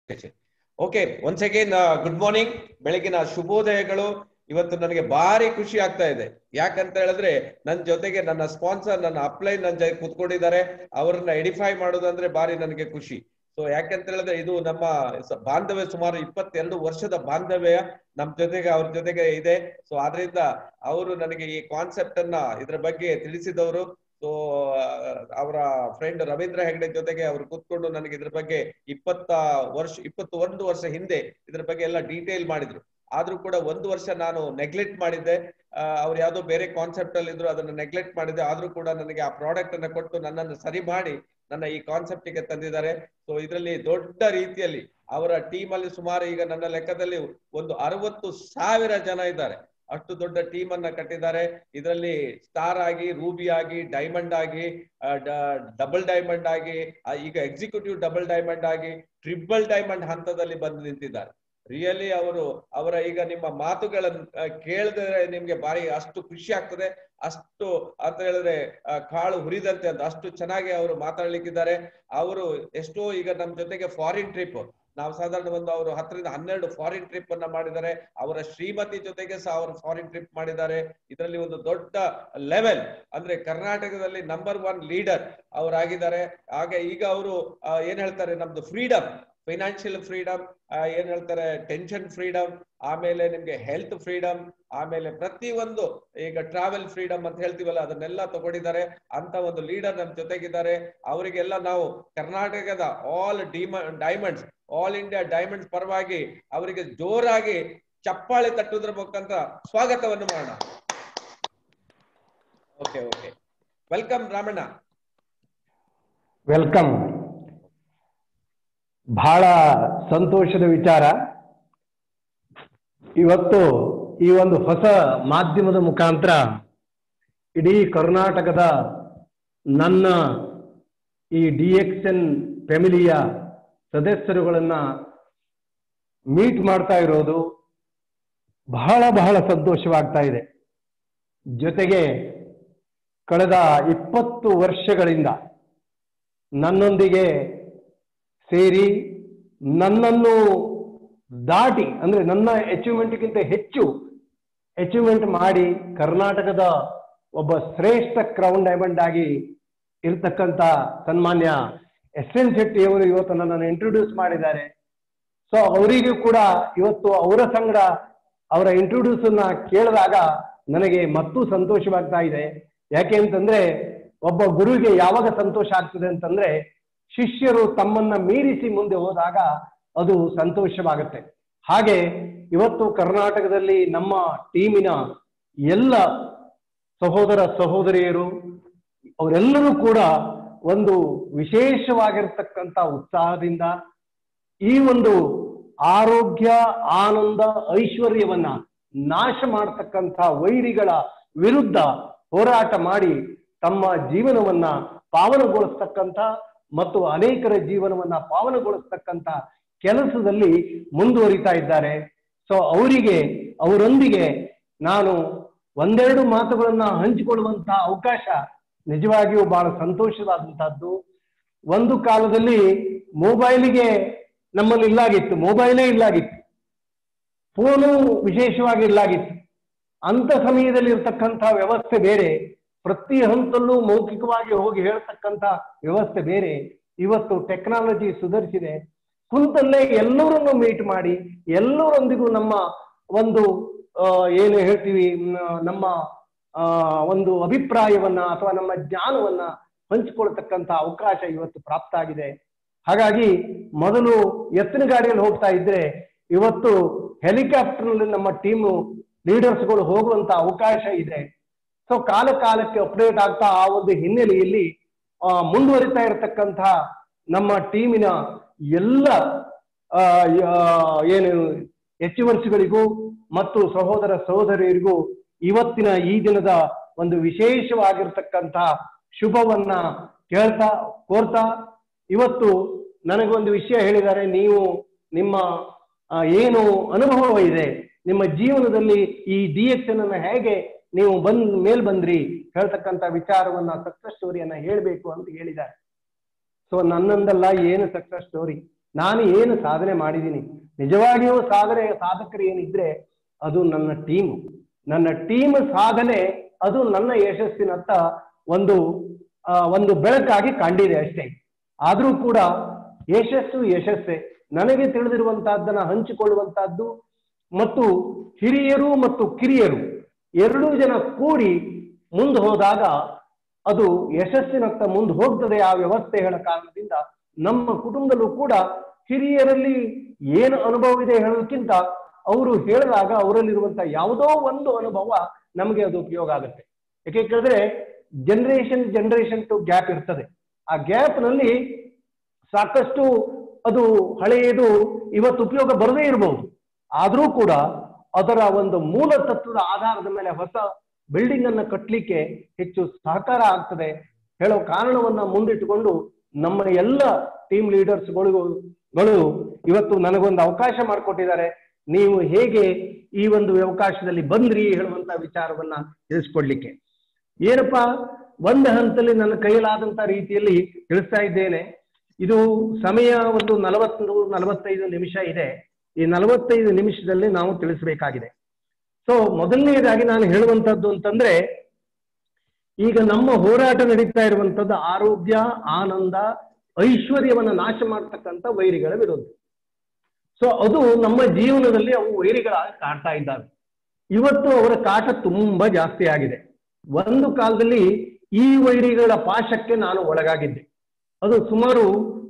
Okay, once again good morning, ಬೆಳಗಿನ ಶುಭೋದಯಗಳು. ಇವತ್ತು ನನಗೆ ಭಾರಿ ಖುಷಿ ಆಗ್ತಾ ಇದೆ. ಯಾಕಂತ ಹೇಳಿದ್ರೆ ನನ್ನ ಜೊತೆಗೆ ನನ್ನ ಸ್ಪಾನ್ಸರ್, ನನ್ನ ಅಪ್ಲೈನ್ ನನ್ನ ಜೊತೆ ಕೂತ್ಕೊಂಡಿದ್ದಾರೆ. ಅವರನ್ನ ಎಡಿಫೈ ಮಾಡೋದಂದ್ರೆ ಭಾರಿ ನನಗೆ ಖುಷಿ. ಸೊ ಯಾಕಂತ ಹೇಳಿದ್ರೆ ಇದು ನಮ್ಮ ಬಾಂಧವ್ಯ, ಸುಮಾರು 22 ವರ್ಷದ ಬಾಂಧವ್ಯ ನಮ್ ಜೊತೆಗೆ ಅವ್ರ ಜೊತೆಗೆ ಇದೆ. ಸೊ ಆದ್ರಿಂದ ಅವರು ನನಗೆ ಈ ಕಾನ್ಸೆಪ್ಟ್ ಅನ್ನ ಇದ್ರ ಬಗ್ಗೆ ತಿಳಿಸಿದವರು. ಸೊ ಅವರ ಫ್ರೆಂಡ್ ರವೀಂದ್ರ ಹೆಗ್ಡೆ ಜೊತೆಗೆ ಅವರು ಕೂತ್ಕೊಂಡು ನನಗೆ ಇದ್ರ ಬಗ್ಗೆ 21 ವರ್ಷ ಹಿಂದೆ ಇದ್ರ ಬಗ್ಗೆ ಎಲ್ಲ ಡೀಟೇಲ್ ಮಾಡಿದ್ರು. ಆದ್ರೂ ಕೂಡ 1 ವರ್ಷ ನಾನು ನೆಗ್ಲೆಕ್ಟ್ ಮಾಡಿದ್ದೆ. ಅವ್ರು ಯಾವ್ದೋ ಬೇರೆ ಕಾನ್ಸೆಪ್ಟ್ ಅಲ್ಲಿ ಇದ್ರು, ಅದನ್ನ ನೆಗ್ಲೆಕ್ಟ್ ಮಾಡಿದ್ದೆ. ಆದ್ರೂ ಕೂಡ ನನಗೆ ಆ ಪ್ರಾಡಕ್ಟ್ ಅನ್ನ ಕೊಟ್ಟು ನನ್ನನ್ನು ಸರಿ ಮಾಡಿ ನನ್ನ ಈ ಕಾನ್ಸೆಪ್ಟ್ ಗೆ ತಂದಿದ್ದಾರೆ. ಸೊ ಇದರಲ್ಲಿ ದೊಡ್ಡ ರೀತಿಯಲ್ಲಿ ಅವರ ಟೀಮ್ ಅಲ್ಲಿ ಸುಮಾರು ಈಗ ನನ್ನ ಲೆಕ್ಕದಲ್ಲಿ ಒಂದು 60,000 ಜನ ಇದ್ದಾರೆ. ಅಷ್ಟು ದೊಡ್ಡ ಟೀಮ್ ಅನ್ನ ಕಟ್ಟಿದ್ದಾರೆ. ಇದರಲ್ಲಿ ಸ್ಟಾರ್ ಆಗಿ, ರೂಬಿ ಆಗಿ, ಡೈಮಂಡ್ ಆಗಿ, ಡಬಲ್ ಡೈಮಂಡ್ ಆಗಿ, ಈಗ ಎಕ್ಸಿಕ್ಯೂಟಿವ್ ಡಬಲ್ ಡೈಮಂಡ್ ಆಗಿ, ಟ್ರಿಬಲ್ ಡೈಮಂಡ್ ಹಂತದಲ್ಲಿ ಬಂದು ನಿಂತಿದ್ದಾರೆ. ರಿಯಲಿ ಅವರ ಈಗ ನಿಮ್ಮ ಮಾತುಗಳನ್ನು ಕೇಳಿದ್ರೆ ನಿಮ್ಗೆ ಭಾರಿ ಅಷ್ಟು ಖುಷಿ ಆಗ್ತದೆ. ಅಷ್ಟು ಅಂತ ಹೇಳಿದ್ರೆ ಕಾಳು ಹುರಿದಂತೆ ಅಂತ ಅಷ್ಟು ಚೆನ್ನಾಗಿ ಅವರು ಮಾತಾಡ್ಲಿಕ್ಕಿದ್ದಾರೆ. ಅವರು ಎಷ್ಟೋ ಈಗ ನಮ್ ಜೊತೆಗೆ ಫಾರಿನ್ ಟ್ರಿಪ್, ನಾವು ಸಾಧಾರಣ ಅವರು 10 ರಿಂದ 12 ಫಾರಿನ್ ಟ್ರಿಪ್ ಅನ್ನ ಮಾಡಿದ್ದಾರೆ. ಅವರ ಶ್ರೀಮತಿ ಜೊತೆಗೆ ಸಹ ಅವರು ಫಾರಿನ್ ಟ್ರಿಪ್ ಮಾಡಿದ್ದಾರೆ. ಇದರಲ್ಲಿ ಒಂದು ದೊಡ್ಡ ಲೆವೆಲ್ ಅಂದ್ರೆ ಕರ್ನಾಟಕದಲ್ಲಿ ನಂಬರ್ 1 ಲೀಡರ್ ಅವರಾಗಿದ್ದಾರೆ. ಹಾಗೆ ಈಗ ಅವರು ಏನ್ ಹೇಳ್ತಾರೆ, ನಮ್ದು ಫ್ರೀಡಮ್, ಫೈನಾನ್ಷಿಯಲ್ ಫ್ರೀಡಮ್, ಏನ್ ಹೇಳ್ತಾರೆ ಟೆನ್ಷನ್ ಫ್ರೀಡಮ್, ಆಮೇಲೆ ನಿಮ್ಗೆ ಹೆಲ್ತ್ ಫ್ರೀಡಮ್, ಆಮೇಲೆ ಪ್ರತಿಯೊಂದು ಈಗ ಟ್ರಾವೆಲ್ ಫ್ರೀಡಮ್ ಅಂತ ಹೇಳ್ತೀವಲ್ಲ, ಅದನ್ನೆಲ್ಲ ತಗೊಂಡಿದ್ದಾರೆ. ಅಂತ ಒಂದು ಲೀಡರ್ ನಮ್ ಜೊತೆಗಿದ್ದಾರೆ. ಅವರಿಗೆಲ್ಲ ನಾವು ಕರ್ನಾಟಕದ ಡೈಮಂಡ್ಸ್, ಆಲ್ ಇಂಡಿಯಾ ಡೈಮಂಡ್ಸ್ ಪರವಾಗಿ ಅವರಿಗೆ ಜೋರಾಗಿ ಚಪ್ಪಾಳೆ ತಟ್ಟುವುದರ ಮುಖಾಂತರ ಸ್ವಾಗತವನ್ನು ಮಾಡೋಣ. Okay okay, welcome Ramanna. Welcome. ಬಹಳ ಸಂತೋಷದ ವಿಚಾರ. ಇವತ್ತು ಈ ಒಂದು ಹೊಸ ಮಾಧ್ಯಮದ ಮುಖಾಂತರ ಇಡೀ ಕರ್ನಾಟಕದ ನನ್ನ ಈ DXN ಫ್ಯಾಮಿಲಿಯ ಸದಸ್ಯರುಗಳನ್ನ ಮೀಟ್ ಮಾಡ್ತಾ ಇರೋದು ಬಹಳ ಬಹಳ ಸಂತೋಷವಾಗ್ತಾ ಇದೆ. ಜೊತೆಗೆ ಕಳೆದ 20 ವರ್ಷಗಳಿಂದ ನನ್ನೊಂದಿಗೆ ಸೇರಿ ನನ್ನನ್ನು ದಾಟಿ, ಅಂದ್ರೆ ನನ್ನ ಅಚೀವ್ಮೆಂಟ್ಗಿಂತ ಹೆಚ್ಚು ಅಚೀವ್ಮೆಂಟ್ ಮಾಡಿ ಕರ್ನಾಟಕದ ಒಬ್ಬ ಶ್ರೇಷ್ಠ ಕ್ರೌನ್ ಡೈಮಂಡ್ ಆಗಿ ಇರ್ತಕ್ಕಂಥ ಸನ್ಮಾನ್ಯ SN ಶೆಟ್ಟಿ ಅವರು ಇವತ್ತು ನನ್ನನ್ನು ಇಂಟ್ರೊಡ್ಯೂಸ್ ಮಾಡಿದ್ದಾರೆ. ಸೊ ಅವರಿಗೂ ಕೂಡ ಇವತ್ತು ಅವರ ಸಂಗಡ ಅವರ ಇಂಟ್ರೊಡ್ಯೂಸ್ ಅನ್ನ ಕೇಳಿದಾಗ ನನಗೆ ಮತ್ತೂ ಸಂತೋಷವಾಗ್ತಾ ಇದೆ. ಯಾಕೆ ಅಂತಂದ್ರೆ ಒಬ್ಬ ಗುರುವಿಗೆ ಯಾವಾಗ ಸಂತೋಷ ಆಗ್ತದೆ ಅಂತಂದ್ರೆ ಶಿಷ್ಯರು ತಮ್ಮನ್ನ ಮೀರಿಸಿ ಮುಂದೆ ಹೋದಾಗ ಅದು ಸಂತೋಷವಾಗುತ್ತೆ. ಹಾಗೆ ಇವತ್ತು ಕರ್ನಾಟಕದಲ್ಲಿ ನಮ್ಮ ಟೀಮಿನ ಎಲ್ಲ ಸಹೋದರ ಸಹೋದರಿಯರು ಅವರೆಲ್ಲರೂ ಕೂಡ ಒಂದು ವಿಶೇಷವಾಗಿರ್ತಕ್ಕಂಥ ಉತ್ಸಾಹದಿಂದ ಈ ಒಂದು ಆರೋಗ್ಯ, ಆನಂದ, ಐಶ್ವರ್ಯವನ್ನ ನಾಶ ಮಾಡತಕ್ಕಂಥ ವೈರಿಗಳ ವಿರುದ್ಧ ಹೋರಾಟ ಮಾಡಿ ತಮ್ಮ ಜೀವನವನ್ನ ಪಾವನಗೊಳಿಸ್ತಕ್ಕಂಥ ಮತ್ತು ಅನೇಕರ ಜೀವನವನ್ನ ಪಾವನಗೊಳಿಸ್ತಕ್ಕಂಥ ಕೆಲಸದಲ್ಲಿ ಮುಂದುವರಿತಾ ಇದ್ದಾರೆ. ಸೊ ಅವರೊಂದಿಗೆ ನಾನು ಒಂದೆರಡು ಮಾತುಗಳನ್ನ ಹಂಚಿಕೊಳ್ಳುವಂತಹ ಅವಕಾಶ ನಿಜವಾಗಿಯೂ ಬಹಳ ಸಂತೋಷವಾದಂತಹದ್ದು. ಒಂದು ಕಾಲದಲ್ಲಿ ಮೊಬೈಲಿಗೆ ನಮ್ಮಲ್ಲಿ ಇಲ್ಲಾಗಿತ್ತು, ಮೊಬೈಲೇ ಇಲ್ಲಾಗಿತ್ತು, ಫೋನು ವಿಶೇಷವಾಗಿ ಇಲ್ಲಾಗಿತ್ತು. ಅಂತ ಸಮಯದಲ್ಲಿ ಇರ್ತಕ್ಕಂಥ ವ್ಯವಸ್ಥೆ ಬೇರೆ, ಪ್ರತಿ ಹಂತಲ್ಲೂ ಮೌಖಿಕವಾಗಿ ಹೋಗಿ ಹೇಳ್ತಕ್ಕಂಥ ವ್ಯವಸ್ಥೆ ಬೇರೆ. ಇವತ್ತು ಟೆಕ್ನಾಲಜಿ ಸುಧಾರಿಸಿದೆ. ಕುಂತಲ್ಲೇ ಎಲ್ಲರನ್ನು ಮೀಟ್ ಮಾಡಿ ಎಲ್ಲರೊಂದಿಗೂ ನಮ್ಮ ಒಂದು ಏನು ಹೇಳ್ತೀವಿ, ನಮ್ಮ ಒಂದು ಅಭಿಪ್ರಾಯವನ್ನ ಅಥವಾ ನಮ್ಮ ಜ್ಞಾನವನ್ನ ಹಂಚಿಕೊಳ್ತಕ್ಕಂಥ ಅವಕಾಶ ಇವತ್ತು ಪ್ರಾಪ್ತ ಆಗಿದೆ. ಹಾಗಾಗಿ ಮೊದಲು ಎತ್ತಿನ ಗಾಡಿಯಲ್ಲಿ ಹೋಗ್ತಾ ಇದ್ರೆ ಇವತ್ತು ಹೆಲಿಕಾಪ್ಟರ್ನಲ್ಲಿ ನಮ್ಮ ಟೀಮು ಲೀಡರ್ಸ್ಗಳು ಹೋಗುವಂತ ಅವಕಾಶ ಇದೆ. ಸೊ ಕಾಲಕ್ಕೆ ಅಪ್ಡೇಟ್ ಆಗ್ತಾ ಆ ಒಂದು ಹಿನ್ನೆಲೆಯಲ್ಲಿ ಮುಂದುವರಿತಾ ಇರತಕ್ಕಂಥ ನಮ್ಮ ಟೀಮಿನ ಎಲ್ಲ ಏನು ಅಚೀವರ್ಸ್ಗಳಿಗೂ ಮತ್ತು ಸಹೋದರ ಸಹೋದರಿಯರಿಗೂ ಇವತ್ತಿನ ಈ ದಿನದ ಒಂದು ವಿಶೇಷವಾಗಿರ್ತಕ್ಕಂಥ ಶುಭವನ್ನ ಕೋರ್ತಾ ಕೋರ್ತಾ ನನಗೊಂದು ವಿಷಯ ಹೇಳಿದ್ದಾರೆ. ನೀವು ನಿಮ್ಮ ಏನು ಅನುಭವ ಇದೆ ನಿಮ್ಮ ಜೀವನದಲ್ಲಿ ಈ DXN ಅನ್ನ ಹೇಗೆ ನೀವು ಮೇಲ್ ಬಂದ್ರಿ ಹೇಳ್ತಕ್ಕಂಥ ವಿಚಾರವನ್ನ, ಸಕ್ಸಸ್ ಸ್ಟೋರಿಯನ್ನ ಹೇಳ್ಬೇಕು ಅಂತ ಹೇಳಿದ್ದಾರೆ. ಸೊ ನನ್ನಂದಲ್ಲ ಏನು ಸಕ್ಸಸ್ ಸ್ಟೋರಿ, ನಾನು ಏನು ಸಾಧನೆ ಮಾಡಿದ್ದೀನಿ, ನಿಜವಾಗಿಯೂ ಸಾಧಕರು ಏನಿದ್ರೆ ಅದು ನನ್ನ ಟೀಮ್ ಸಾಧನೆ, ಅದು ನನ್ನ ಯಶಸ್ಸಿನತ್ತ ಒಂದು ಬೆಳಕಾಗಿ ಕಂಡಿದೆ ಅಷ್ಟೇ. ಆದ್ರೂ ಕೂಡ ಯಶಸ್ಸೇ. ನನಗೆ ತಿಳಿದಿರುವಂತಹದ್ದನ್ನ ಹಂಚಿಕೊಳ್ಳುವಂತಹದ್ದು ಮತ್ತು ಹಿರಿಯರು ಮತ್ತು ಕಿರಿಯರು ಎರಡೂ ಜನ ಕೂಡಿ ಮುಂದೆ ಹೋದಾಗ ಅದು ಯಶಸ್ಸಿನತ್ತ ಮುಂದೆ ಹೋಗ್ತದೆ. ಆ ವ್ಯವಸ್ಥೆಗಳ ಕಾರಣದಿಂದ ನಮ್ಮ ಕುಟುಂಬದಲ್ಲೂ ಕೂಡ ಹಿರಿಯರಲ್ಲಿ ಏನು ಅನುಭವ ಇದೆ ಹೇಳೋದಕ್ಕಿಂತ ಅವರು ಹೇಳಿದಾಗ ಅವರಲ್ಲಿರುವಂತಹ ಯಾವುದೋ ಒಂದು ಅನುಭವ ನಮಗೆ ಅದು ಉಪಯೋಗ ಆಗುತ್ತೆ. ಯಾಕೆ ಕೇಳಿದ್ರೆ ಜನರೇಷನ್ ಟು ಗ್ಯಾಪ್ ಇರ್ತದೆ. ಆ ಗ್ಯಾಪ್ ನಲ್ಲಿ ಸಾಕಷ್ಟು ಅದು ಹಳೆಯದು ಇವತ್ತು ಉಪಯೋಗ ಬರದೇ ಇರಬಹುದು, ಆದ್ರೂ ಕೂಡ ಅದರ ಒಂದು ಮೂಲ ತತ್ವದ ಆಧಾರದ ಮೇಲೆ ಹೊಸ ಬಿಲ್ಡಿಂಗ್ ಅನ್ನ ಕಟ್ಟಲಿಕ್ಕೆ ಹೆಚ್ಚು ಸಹಕಾರ ಆಗ್ತದೆ ಹೇಳೋ ಕಾರಣವನ್ನ ಮುಂದಿಟ್ಟುಕೊಂಡು ನಮ್ಮ ಎಲ್ಲ ಟೀಮ್ ಲೀಡರ್ಸ್ಗಳು ಇವತ್ತು ನನಗೊಂದು ಅವಕಾಶ ಮಾಡಿಕೊಟ್ಟಿದ್ದಾರೆ. ನೀವು ಹೇಗೆ ಈ ಒಂದು ಅವಕಾಶದಲ್ಲಿ ಬಂದ್ರಿ ಹೇಳುವಂತ ವಿಚಾರವನ್ನ ತಿಳಿಸ್ಕೊಡ್ಲಿಕ್ಕೆ ಏನಪ್ಪಾ ಒಂದು ಹಂತದಲ್ಲಿ ನನ್ನ ಕೈಯಲಾದಂತ ರೀತಿಯಲ್ಲಿ ತಿಳಿಸ್ತಾ ಇದ್ದೇನೆ. ಇದು ಸಮಯ ಒಂದು 40-45 ನಿಮಿಷ ಇದೆ. ಈ 45 ನಿಮಿಷದಲ್ಲಿ ನಾವು ತಿಳಿಸಬೇಕಾಗಿದೆ. ಸೊ ಮೊದಲನೇದಾಗಿ ನಾನು ಹೇಳುವಂತದ್ದು ಅಂತಂದ್ರೆ, ಈಗ ನಮ್ಮ ಹೋರಾಟ ನಡೀತಾ ಇರುವಂತದ್ದು ಆರೋಗ್ಯ, ಆನಂದ, ಐಶ್ವರ್ಯವನ್ನ ನಾಶ ಮಾಡ್ತಕ್ಕಂಥ ವೈರಿಗಳ ವಿರುದ್ಧ. ಸೊ ಅದು ನಮ್ಮ ಜೀವನದಲ್ಲಿ ಅವು ವೈರಿಗಳ ಕಾಡ್ತಾ ಇದ್ದಾವೆ. ಇವತ್ತು ಅವರ ಕಾಟ ತುಂಬಾ ಜಾಸ್ತಿ ಆಗಿದೆ. ಒಂದು ಕಾಲದಲ್ಲಿ ಈ ವೈರಿಗಳ ಪಾಶಕ್ಕೆ ನಾನು ಒಳಗಾಗಿದ್ದೆ. ಅದು ಸುಮಾರು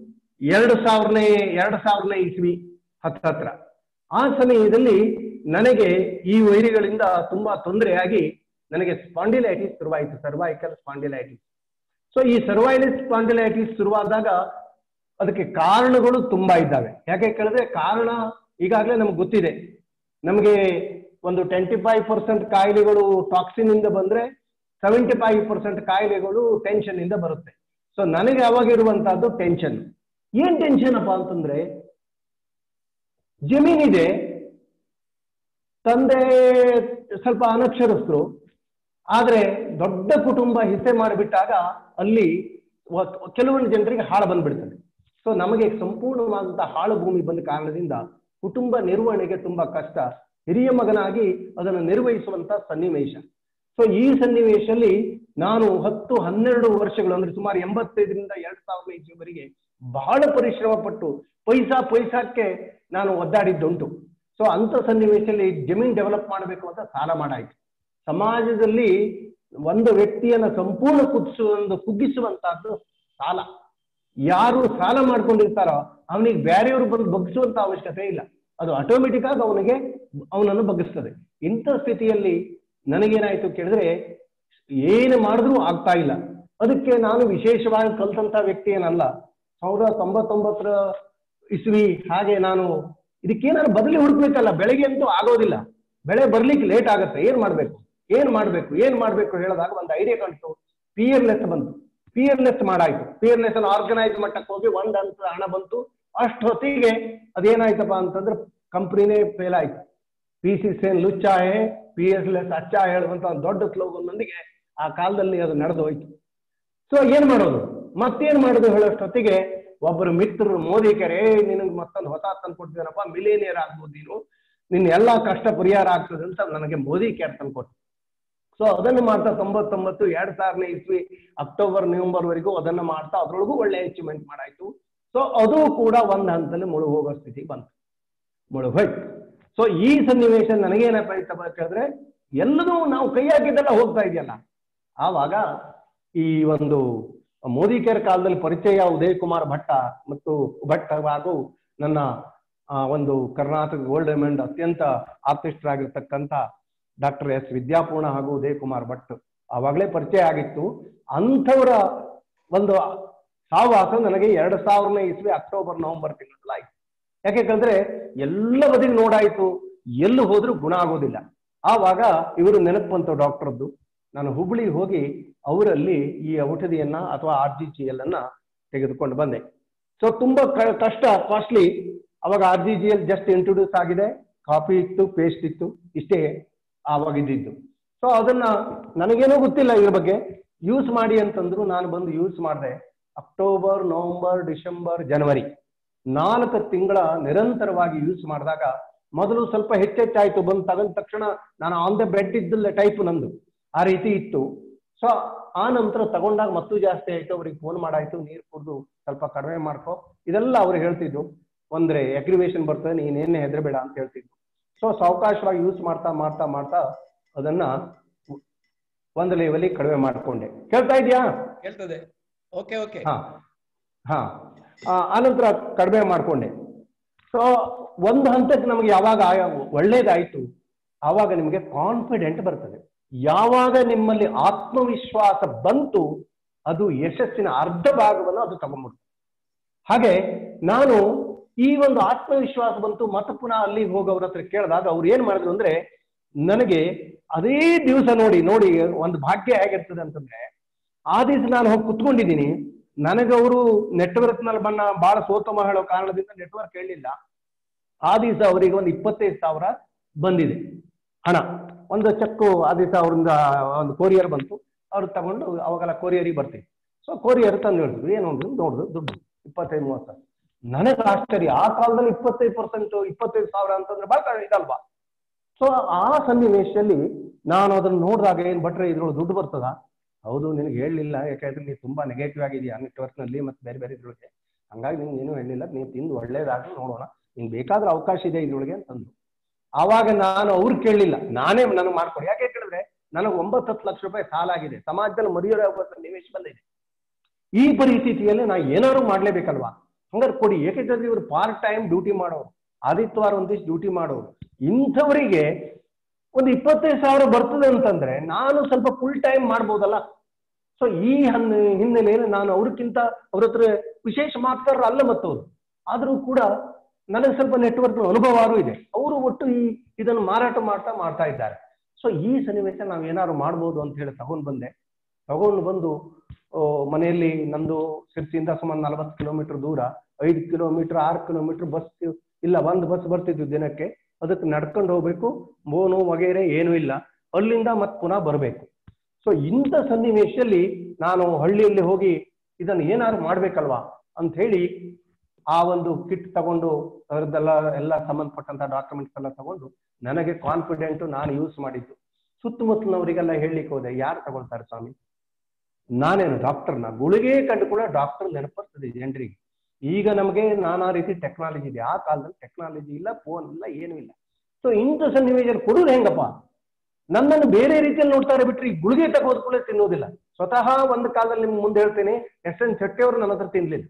2000 ಇಸ್ವಿ ಹತ್ರ. ಆ ಸಮಯದಲ್ಲಿ ನನಗೆ ಈ ವೈರಿಗಳಿಂದ ತುಂಬಾ ತೊಂದರೆಯಾಗಿ ನನಗೆ ಸ್ಪಾಂಡಿಲೈಟಿಸ್ ಶುರುವಾಯಿತು, ಸರ್ವೈಕಲ್ ಸ್ಪಾಂಡಿಲೈಟಿಸ್. ಸೊ ಈ ಸ್ಪಾಂಡಿಲೈಟಿಸ್ ಶುರುವಾದಾಗ ಅದಕ್ಕೆ ಕಾರಣಗಳು ತುಂಬಾ ಇದ್ದಾವೆ. ಯಾಕೆ ಕೇಳಿದ್ರೆ ಕಾರಣ ಈಗಾಗಲೇ ನಮ್ಗೆ ಗೊತ್ತಿದೆ. ನಮಗೆ ಒಂದು 25% ಕಾಯಿಲೆಗಳು ಟಾಕ್ಸಿನ್ ಇಂದ ಬಂದ್ರೆ 75% ಕಾಯಿಲೆಗಳು ಟೆನ್ಷನ್ ಇಂದ ಬರುತ್ತೆ. ಸೊ ನನಗೆ ಅವಾಗಿರುವಂತಹದ್ದು ಟೆನ್ಷನ್. ಏನ್ ಟೆನ್ಷನ್ ಅಪ್ಪ ಅಂತಂದ್ರೆ, ಜಮೀನಿದೆ, ತಂದೆ ಸ್ವಲ್ಪ ಅನಕ್ಷರಸ್ಥರು, ಆದ್ರೆ ದೊಡ್ಡ ಕುಟುಂಬ ಹಿಸ್ಸೆ ಮಾಡಿಬಿಟ್ಟಾಗ ಅಲ್ಲಿ ಕೆಲವೊಂದು ಜನರಿಗೆ ಹಾಳು ಬಂದ್ಬಿಡ್ತದೆ. ಸೊ ನಮಗೆ ಸಂಪೂರ್ಣವಾದಂತಹ ಹಾಳು ಭೂಮಿ ಬಂದ ಕಾರಣದಿಂದ ಕುಟುಂಬ ನಿರ್ವಹಣೆಗೆ ತುಂಬಾ ಕಷ್ಟ. ಹಿರಿಯ ಮಗನಾಗಿ ಅದನ್ನು ನಿರ್ವಹಿಸುವಂತ ಸನ್ನಿವೇಶ. ಸೊ ಈ ಸನ್ನಿವೇಶದಲ್ಲಿ ನಾನು 10-12 ವರ್ಷಗಳು ಅಂದ್ರೆ ಸುಮಾರು 85ರಿಂದ 2000 ಇಸ್ವಿವರೆಗೆ ಬಹಳ ಪರಿಶ್ರಮ ಪಟ್ಟು ಪೈಸಾಕ್ಕೆ ನಾನು ಒದ್ದಾಡಿದ್ದುಂಟು. ಸೊ ಅಂತ ಸನ್ನಿವೇಶದಲ್ಲಿ ಜಮೀನ್ ಡೆವಲಪ್ ಮಾಡಬೇಕು ಅಂತ ಸಾಲ ಮಾಡಾಯ್ತು. ಸಮಾಜದಲ್ಲಿ ಒಂದು ವ್ಯಕ್ತಿಯನ್ನ ಸಂಪೂರ್ಣ ಕುಗ್ಗಿಸುವಂತಹದ್ದು ಸಾಲ. ಯಾರು ಸಾಲ ಮಾಡ್ಕೊಂಡಿರ್ತಾರೋ ಅವನಿಗೆ ಬೇರೆಯವರು ಬಂದು ಬಗ್ಗಿಸುವಂತ ಅವಶ್ಯಕತೆ ಇಲ್ಲ, ಅದು ಆಟೋಮೆಟಿಕ್ ಆಗಿ ಅವನನ್ನು ಬಗ್ಗಿಸ್ತದೆ. ಇಂಥ ಸ್ಥಿತಿಯಲ್ಲಿ ನನಗೇನಾಯ್ತು ಕೇಳಿದ್ರೆ ಏನು ಮಾಡಿದ್ರೂ ಆಗ್ತಾ ಇಲ್ಲ. ಅದಕ್ಕೆ ನಾನು ವಿಶೇಷವಾಗಿ ಕಲ್ತಂತ ವ್ಯಕ್ತಿ ಏನಲ್ಲ. 1999 ಇಸ್ವಿ ಹಾಗೆ ನಾನು ಇದಕ್ಕೇನಾದ್ರು ಬದಲಿ ಹುಡುಕ್ಬೇಕಲ್ಲ, ಬೆಳೆಗೆ ಅಂತೂ ಆಗೋದಿಲ್ಲ, ಬೆಳೆ ಬರ್ಲಿಕ್ಕೆ ಲೇಟ್ ಆಗುತ್ತೆ. ಏನ್ ಮಾಡ್ಬೇಕು ಹೇಳಿದಾಗ ಒಂದು ಐಡಿಯಾ ಕಾಣ್ತು, ಪಿಯರ್ಲೆಸ್ ಬಂತು. ಪಿಯರ್ಲೆಸ್ ಮಾಡಾಯ್ತು. ಪಿಯರ್ಲೆಸ್ ಅನ್ನು ಆರ್ಗನೈಸ್ ಮಟ್ಟಕ್ಕೆ ಹೋಗಿ ಒಂದು ಹಂತದ ಹಣ ಬಂತು. ಅಷ್ಟೊತ್ತಿಗೆ ಅದೇನಾಯ್ತಪ್ಪ ಅಂತಂದ್ರೆ ಕಂಪ್ನಿನೇ ಫೇಲ್ ಆಯ್ತು. PC ಸೇನ್ ಲುಚ್ಚಾ ಹೇ, ಪಿಯರ್ಲೆಸ್ ಅಚ್ಚಾ ಹೇಳುವಂತ ಒಂದು ದೊಡ್ಡ ಸ್ಲೋಗನ್ ನೊಂದಿಗೆ ಆ ಕಾಲದಲ್ಲಿ ಅದು ನಡೆದು ಹೋಯ್ತು. ಸೊ ಏನ್ ಮಾಡೋದು ಹೇಳೋಷ್ಟೊತ್ತಿಗೆ ಒಬ್ಬರು ಮಿತ್ರರು ಮೋದಿ ಕರೆ, ನಿನಗೆ ಮತ್ತೊಂದು ಹೊಸ ತಂದ್ಕೊಡ್ತೀನಪ್ಪ, ಮಿಲಿಯನಿಯರ್ ಆಗ್ಬೋದು ನೀನು, ನಿನ್ನ ಎಲ್ಲಾ ಕಷ್ಟ ಪರಿಹಾರ ಆಗ್ತದೆ ಅಂತ ನನಗೆ ಮೋದಿ ಕೇರ್ ತಂದ್ಕೊಟ್ಟು. ಸೊ ಅದನ್ನು ಮಾಡ್ತಾ 2000 ಇಸ್ವಿ ಅಕ್ಟೋಬರ್ ನವೆಂಬರ್ ವರೆಗೂ ಅದನ್ನ ಮಾಡ್ತಾ ಅದ್ರೊಳಗೂ ಒಳ್ಳೆ ಅಚೀವ್ಮೆಂಟ್ ಮಾಡಾಯ್ತು. ಸೊ ಅದು ಕೂಡ ಒಂದು ಹಂತದಲ್ಲಿ ಮುಳುಗೋಗೋ ಸ್ಥಿತಿ ಬಂತು, ಮುಳುಗೋಯ್ತು. ಸೊ ಈ ಸನ್ನಿವೇಶ ನನಗೇನಪ್ಪ ಕೇಳಿದ್ರೆ, ಎಲ್ಲದೂ ನಾವು ಕೈ ಹಾಕಿದ್ದೆಲ್ಲ ಹೋಗ್ತಾ ಇದೆಯಲ್ಲ. ಆವಾಗ ಈ ಒಂದು ಮೋದಿ ಕೇರ್ ಕಾಲದಲ್ಲಿ ಪರಿಚಯ ಉದಯ್ ಕುಮಾರ್ ಭಟ್ ಹಾಗೂ ನನ್ನ ಒಂದು ಕರ್ನಾಟಕ ಗೋಲ್ಡ್ ಡೈಮಂಡ್ ಅತ್ಯಂತ ಆಪ್ತಿಷ್ಟರಾಗಿರ್ತಕ್ಕಂಥ ಡಾಕ್ಟರ್ ಎಸ್ ವಿದ್ಯಾಪೂರ್ಣ ಹಾಗೂ ಉದಯ್ ಕುಮಾರ್ ಭಟ್ ಆವಾಗಲೇ ಪರಿಚಯ ಆಗಿತ್ತು. ಅಂಥವರ ಒಂದು ಸಹವಾಸ ನನಗೆ 2000 ಇಸ್ವಿ ಅಕ್ಟೋಬರ್ ನವೆಂಬರ್ ತಿಂಗಳಲ್ಲಿ ಆಯ್ತು. ಯಾಕೆ ಕೇಳಿದ್ರೆ ಎಲ್ಲ ಬದಿಗೆ ನೋಡಾಯ್ತು, ಎಲ್ಲೂ ಹೋದ್ರೂ ಗುಣ ಆಗೋದಿಲ್ಲ. ಆವಾಗ ಇವರು ನೆನಪಂತ ಡಾಕ್ಟರ್ದು. ನಾನು ಹುಬ್ಳಿಗೆ ಹೋಗಿ ಅವರಲ್ಲಿ ಈ ಔಷಧಿಯನ್ನ ಅಥವಾ RGGL ಅನ್ನ ತೆಗೆದುಕೊಂಡು ಬಂದೆ. ಸೊ ತುಂಬಾ ಕಷ್ಟ, ಕಾಸ್ಟ್ಲಿ. ಅವಾಗ RGGL ಜಸ್ಟ್ ಇಂಟ್ರೊಡ್ಯೂಸ್ ಆಗಿದೆ, ಕಾಪಿ ಇತ್ತು, ಪೇಸ್ಟ್ ಇತ್ತು, ಇಷ್ಟೇ ಆವಾಗ ಇದ್ದಿದ್ದು. ಸೊ ಅದನ್ನ ನನಗೇನೋ ಗೊತ್ತಿಲ್ಲ ಇದ್ರ ಬಗ್ಗೆ. ಯೂಸ್ ಮಾಡಿ ಅಂತಂದ್ರು. ನಾನು ಬಂದು ಯೂಸ್ ಮಾಡಿದೆ. ಅಕ್ಟೋಬರ್, ನವೆಂಬರ್, ಡಿಸೆಂಬರ್, ಜನವರಿ 4 ತಿಂಗಳ ನಿರಂತರವಾಗಿ ಯೂಸ್ ಮಾಡಿದಾಗ ಮೊದಲು ಸ್ವಲ್ಪ ಹೆಚ್ಚೆಚ್ಚಾಯ್ತು, ಬಂದು ತಗೊಂಡ ತಕ್ಷಣ ನಾನು ಆನ್ ದ ಬೆಡ್ ಇದ್ದಿಲ್ಲ ಟೈಪ್ ನಂದು, ಆ ರೀತಿ ಇತ್ತು. ಸೊ ಆ ನಂತರ ತಗೊಂಡಾಗ ಮತ್ತೂ ಜಾಸ್ತಿ ಆಯ್ತು. ಅವ್ರಿಗೆ ಫೋನ್ ಮಾಡಾಯ್ತು, ನೀರು ಕುಡಿದು ಸ್ವಲ್ಪ ಕಡಿಮೆ ಮಾಡ್ಕೊ, ಇದೆಲ್ಲ ಅವ್ರು ಹೇಳ್ತಿದ್ರು. ಅಂದ್ರೆ ಅಗ್ರಿವೇಶನ್ ಬರ್ತದೆ, ನೀನೇನೇ ಹೆದರಬೇಡ ಅಂತ ಹೇಳ್ತಿದ್ರು. ಸೊ ಸಾವಕಾಶವಾಗಿ ಯೂಸ್ ಮಾಡ್ತಾ ಮಾಡ್ತಾ ಮಾಡ್ತಾ ಅದನ್ನ ಒಂದು ಲೆವೆಲಿಗೆ ಕಡಿಮೆ ಮಾಡ್ಕೊಂಡೆ. ಕೇಳ್ತಾ ಇದೆಯಾ? ಕೇಳ್ತದೆ. Okay okay. ಹಾ ಆನಂತರ ಕಡಿಮೆ ಮಾಡ್ಕೊಂಡೆ. ಸೊ ಒಂದು ಹಂತಕ್ಕೆ ನಮಗೆ ಯಾವಾಗ ಒಳ್ಳೇದಾಯ್ತು ಆವಾಗ ನಿಮಗೆ ಕಾನ್ಫಿಡೆಂಟ್ ಬರ್ತದೆ. ಯಾವಾಗ ನಿಮ್ಮಲ್ಲಿ ಆತ್ಮವಿಶ್ವಾಸ ಬಂತು ಅದು ಯಶಸ್ಸಿನ ಅರ್ಧ ಭಾಗವನ್ನು ಅದು ತಗೊಂಡ್ಬಿಡ್ತು. ಹಾಗೆ ನಾನು ಈ ಒಂದು ಆತ್ಮವಿಶ್ವಾಸ ಬಂತು, ಮತ್ತೆ ಪುನಃ ಅಲ್ಲಿಗೆ ಹೋಗೋವ್ರ ಹತ್ರ ಕೇಳಿದಾಗ ಅವ್ರು ಏನ್ ಮಾಡಿದ್ರು ಅಂದ್ರೆ, ನನಗೆ ಅದೇ ದಿವಸ ನೋಡಿ ಒಂದು ಭಾಗ್ಯ ಹೇಗಿರ್ತದೆ ಅಂತಂದ್ರೆ, ಆ ದಿವಸ ನಾನು ಹೋಗಿ ಕುತ್ಕೊಂಡಿದ್ದೀನಿ, ನನಗವರು ನೆಟ್ವರ್ಕ್ ನಲ್ಲಿ ಬಹಳ ಸೋತಮ ಹೇಳೋ ಕಾರಣದಿಂದ ನೆಟ್ವರ್ಕ್ ಹೇಳಿಲ್ಲ. ಆ ದಿವಸ ಅವರಿಗೆ ಒಂದು 25,000 ಬಂದಿದೆ ಹಣ. ಒಂದು ಚೆಕ್ ಆ ದಿವಸ ಅವ್ರಿಂದ ಒಂದು ಕೊರಿಯರ್ ಬಂತು, ಅವ್ರು ತಗೊಂಡು ಅವಾಗೆಲ್ಲ ಕೊರಿಯರಿಗೆ ಬರ್ತೀವಿ. ಸೊ ಕೊರಿಯರ್ ತಂದು ಹೇಳಿದ್ರು, ಏನು ನೋಡಿದ್ರು ದುಡ್ಡು 25-30 ಸಾವಿರ. ನನಗೆ ಆಶ್ಚರ್ಯ, ಆ ಕಾಲದಲ್ಲಿ 25% 25,000 ಅಂತಂದ್ರೆ ಬಹಳ ಇದಲ್ವಾ. ಸೊ ಆ ಸನ್ನಿವೇಶದಲ್ಲಿ ನಾನು ಅದನ್ನು ನೋಡಿದಾಗ ಏನ್ ಭಟ್ರೆ ಇದ್ರೊಳಗೆ ದುಡ್ಡು ಬರ್ತದ? ಹೌದು, ನಿನಗೆ ಹೇಳಲಿಲ್ಲ, ಯಾಕಂದ್ರೆ ನೀನು ತುಂಬಾ ನೆಗೆಟಿವ್ ಆಗಿದೆಯಾ ನೆಟ್ವರ್ಕ್ ನಲ್ಲಿ ಮತ್ತೆ ಬೇರೆ ಬೇರೆ ಇದ್ರೊಳಗೆ, ಹಂಗಾಗಿ ನಿಂಗೆ ಏನೂ ಹೇಳಲಿಲ್ಲ, ನೀನು ತಿಂದು ಒಳ್ಳೇದಾಗಿ ನೋಡೋಣ, ನಿಂಗೆ ಬೇಕಾದ್ರೆ ಅವಕಾಶ ಇದೆ ಇದ್ರೊಳಗೆ ಅಂತಂದ್ರು. ಆವಾಗ ನಾನು ಅವ್ರು ಕೇಳಲಿಲ್ಲ, ನಾನೇ ನನಗೆ ಮಾಡ್ಕೊಡಿ. ಯಾಕೆ ಕೇಳಿದ್ರೆ ನನಗೆ 9-10 ಲಕ್ಷ ರೂಪಾಯಿ ಸಾಲ ಆಗಿದೆ, ಸಮಾಜದಲ್ಲಿ ಮರೆಯೋ ನಿವೇಶ ಬಂದಿದೆ. ಈ ಪರಿಸ್ಥಿತಿಯಲ್ಲಿ ನಾ ಏನಾದ್ರು ಮಾಡ್ಲೇಬೇಕಲ್ವಾ, ಹಂಗಾರೆ ಕೊಡಿ. ಯಾಕೆಂದ್ರೆ ಇವರು ಪಾರ್ಟ್ ಟೈಮ್ ಡ್ಯೂಟಿ ಮಾಡೋರು, ಆದಿತ್ಯವಾರ ಒಂದಿಷ್ಟು ಡ್ಯೂಟಿ ಮಾಡೋರು. ಇಂಥವರಿಗೆ ಒಂದು 25,000 ಬರ್ತದೆ ಅಂತಂದ್ರೆ ನಾನು ಸ್ವಲ್ಪ ಫುಲ್ ಟೈಮ್ ಮಾಡ್ಬೋದಲ್ಲ. ಸೊ ಈ ಹಿನ್ನೆಲೆಯಲ್ಲಿ ನಾನು ಅವ್ರ ಹತ್ರ ವಿಶೇಷ ಮಾತುಗಾರರು ಅಲ್ಲ ಮತ್ತವ್ರು, ಆದ್ರೂ ಕೂಡ ನನಗೆ ಸ್ವಲ್ಪ ನೆಟ್ವರ್ಕ್ ಅನುಭವವೂ ಇದೆ. ಅವರು ಒಟ್ಟು ಇದನ್ನು ಮಾರಾಟ ಮಾಡ್ತಾ ಇದ್ದಾರೆ. ಸೊ ಈ ಸನ್ನಿವೇಶ ನಾವು ಏನಾದ್ರು ಮಾಡ್ಬೋದು ಅಂತ ಹೇಳಿ ತಗೊಂಡು ಬಂದು ಮನೆಯಲ್ಲಿ ನಂದು ಶಿರ್ಸಿಯಿಂದ ಸುಮಾರು 40 ಕಿಲೋಮೀಟರ್ ದೂರ, 5 ಕಿಲೋಮೀಟರ್ 6 ಕಿಲೋಮೀಟರ್ ಬಸ್ ಇಲ್ಲ, ಒಂದು ಬಸ್ ಬರ್ತಿದ್ವು ದಿನಕ್ಕೆ, ಅದಕ್ಕೆ ನಡ್ಕೊಂಡು ಹೋಗ್ಬೇಕು, ಬೋನು ವಗೇರೆ ಏನೂ ಇಲ್ಲ, ಅಲ್ಲಿಂದ ಮತ್ತೆ ಪುನಃ ಬರಬೇಕು. ಸೊ ಇಂಥ ಸನ್ನಿವೇಶದಲ್ಲಿ ನಾನು ಹಳ್ಳಿಯಲ್ಲಿ ಹೋಗಿ ಇದನ್ನು ಏನಾದ್ರು ಮಾಡ್ಬೇಕಲ್ವಾ ಅಂತ ಹೇಳಿ ಆ ಒಂದು ಕಿಟ್ ತಗೊಂಡು ಅದರದ್ದೆಲ್ಲ ಸಂಬಂಧಪಟ್ಟಂತ ಡಾಕ್ಯುಮೆಂಟ್ಸ್ ಎಲ್ಲ ತಗೊಂಡು ನನಗೆ ಕಾನ್ಫಿಡೆಂಟ್ ನಾನು ಯೂಸ್ ಮಾಡಿದ್ದು. ಸುತ್ತಮುತ್ತಲಿನವರಿಗೆಲ್ಲ ಹೇಳಲಿಕ್ಕೆ ಹೋದೆ, ಯಾರು ತಗೊಳ್ತಾರೆ ಸ್ವಾಮಿ, ನಾನೇನು ಡಾಕ್ಟರ್ನ ಗುಳಿಗೆ ಕಂಡು ಕೂಡ ಡಾಕ್ಟರ್ ನೆನಪರ್ತದೆ ಜನರಿಗೆ. ಈಗ ನಮಗೆ ನಾನಾ ರೀತಿ ಟೆಕ್ನಾಲಜಿ ಇದೆ, ಆ ಕಾಲದಲ್ಲಿ ಟೆಕ್ನಾಲಜಿ ಇಲ್ಲ, ಫೋನ್ ಇಲ್ಲ, ಏನೂ ಇಲ್ಲ. ಸೊ ಇಂಥ ಸನ್ನಿವೇಶದಲ್ಲಿ ಕೊಡೋದು ಹೆಂಗಪ್ಪ? ನನ್ನನ್ನು ಬೇರೆ ರೀತಿಯಲ್ಲಿ ನೋಡ್ತಾರೆ ಬಿಟ್ರೆ ಈ ಗುಳಿಗೆ ತಗೋದು ಕೂಡ ತಿನ್ನೋದಿಲ್ಲ. ಸ್ವತಃ ಒಂದು ಕಾಲದಲ್ಲಿ ನಿಮ್ಗೆ ಮುಂದೆ ಹೇಳ್ತೇನೆ, SN ಶೆಟ್ಟಿ ಅವರು ನನ್ನ ಹತ್ರ ತಿನ್ಲಿಲ್ಲ.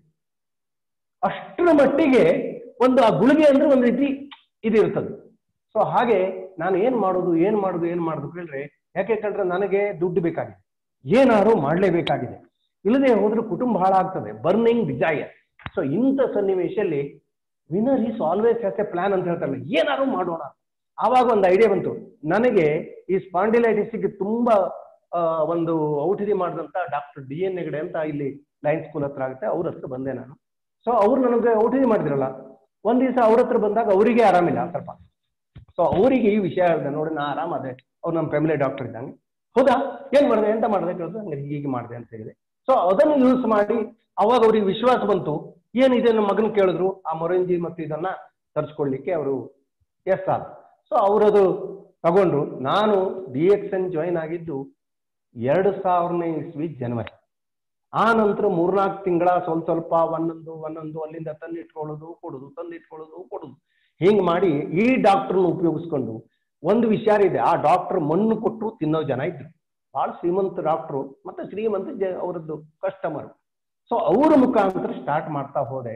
ಅಷ್ಟರ ಮಟ್ಟಿಗೆ ಒಂದು ಆ ಗುಳಿಗೆ ಅಂದ್ರೆ ಒಂದು ರೀತಿ ಇದಿರ್ತದೆ. ಸೊ ಹಾಗೆ ನಾನು ಏನ್ ಮಾಡುದು ಕೇಳಿದ್ರೆ, ಯಾಕೆ ಕಂಡ್ರೆ ನನಗೆ ದುಡ್ಡು ಬೇಕಾಗಿದೆ, ಏನಾದ್ರು ಮಾಡ್ಲೇಬೇಕಾಗಿದೆ, ಇಲ್ಲದೆ ಹೋದ್ರೆ ಕುಟುಂಬ ಹಾಳಾಗ್ತದೆ, ಬರ್ನಿಂಗ್ ಡಿಸೈರ್. ಸೊ ಇಂಥ ಸನ್ನಿವೇಶದಲ್ಲಿ winner is always has a plan ಅಂತ ಹೇಳ್ತಾರಲ್ಲ, ಏನಾದ್ರು ಮಾಡೋಣ. ಆವಾಗ ಒಂದು ಐಡಿಯಾ ಬಂತು ನನಗೆ, ಈ ಸ್ಪಾಂಡಿಲೈಟಿಸ್ಗೆ ತುಂಬಾ ಒಂದು ಔಷಧಿ ಮಾಡಿದಂತ ಡಾಕ್ಟರ್ DN ಹೆಗಡೆ ಅಂತ ಇಲ್ಲಿ ಲೈನ್ ಸ್ಕೂಲ್ ಹತ್ರ ಆಗುತ್ತೆ, ಅವ್ರ ಹತ್ರ ಬಂದೆ ನಾನು. ಸೊ ಅವ್ರು ನನಗೆ ಔಷಧಿ ಮಾಡಿದ್ರಲ್ಲ, ಒಂದ್ ದಿವಸ ಅವ್ರ ಹತ್ರ ಬಂದಾಗ ಅವರಿಗೆ ಆರಾಮಿಲ್ಲ ಸ್ವಲ್ಪ. ಸೊ ಅವರಿಗೆ ಈ ವಿಷಯ ಹೇಳಿದೆ, ನೋಡಿ ನಾ ಆರಾಮದೆ, ಅವ್ರು ನಮ್ಮ ಫ್ಯಾಮಿಲಿ ಡಾಕ್ಟರ್ ಇದ್ದಂಗೆ. ಹೌದಾ, ಏನ್ ಮಾಡಿದೆ, ಎಂತ ಮಾಡಿದೆ ಕೇಳಿದ್ರೆ, ಹಂಗೆ ಹೀಗೆ ಮಾಡಿದೆ ಅಂತ ಹೇಳಿದೆ. ಸೊ ಅದನ್ನು ಯೂಸ್ ಮಾಡಿ ಅವಾಗ ಅವ್ರಿಗೆ ವಿಶ್ವಾಸ ಬಂತು. ಏನಿದೆ ನಮ್ಮ ಮಗನ ಕೇಳಿದ್ರು, ಆ ಮೊರಂಜಿ ಮತ್ತು ಇದನ್ನ ತರಿಸ್ಕೊಳ್ಲಿಕ್ಕೆ ಅವರು ಎಸ್ ಆದ. ಸೊ ಅವರದು ತಗೊಂಡ್ರು. ನಾನು DXN ಜಾಯಿನ್ ಆಗಿದ್ದು 2000ನೇ ಇಸ್ವಿ ಜನವರಿ. ಆ ನಂತರ 3-4 ತಿಂಗಳ ಸ್ವಲ್ಪ ಒಂದೊಂದು ಅಲ್ಲಿಂದ ತಂದಿಟ್ಕೊಳ್ಳೋದು ಕೊಡೋದು ಹಿಂಗ್ ಮಾಡಿ ಈ ಡಾಕ್ಟರ್ನ ಉಪಯೋಗಿಸ್ಕೊಂಡು ಒಂದು ವಿಚಾರ ಇದೆ, ಆ ಡಾಕ್ಟರ್ ಮಣ್ಣು ಕೊಟ್ಟು ತಿನ್ನೋ ಜನ ಇದ್ರು, ಬಹಳ ಶ್ರೀಮಂತ ಡಾಕ್ಟ್ರು ಮತ್ತೆ ಶ್ರೀಮಂತ ಅವರದ್ದು ಕಸ್ಟಮರ್. ಸೊ ಅವರ ಮುಖಾಂತರ ಸ್ಟಾರ್ಟ್ ಮಾಡ್ತಾ ಹೋದೆ.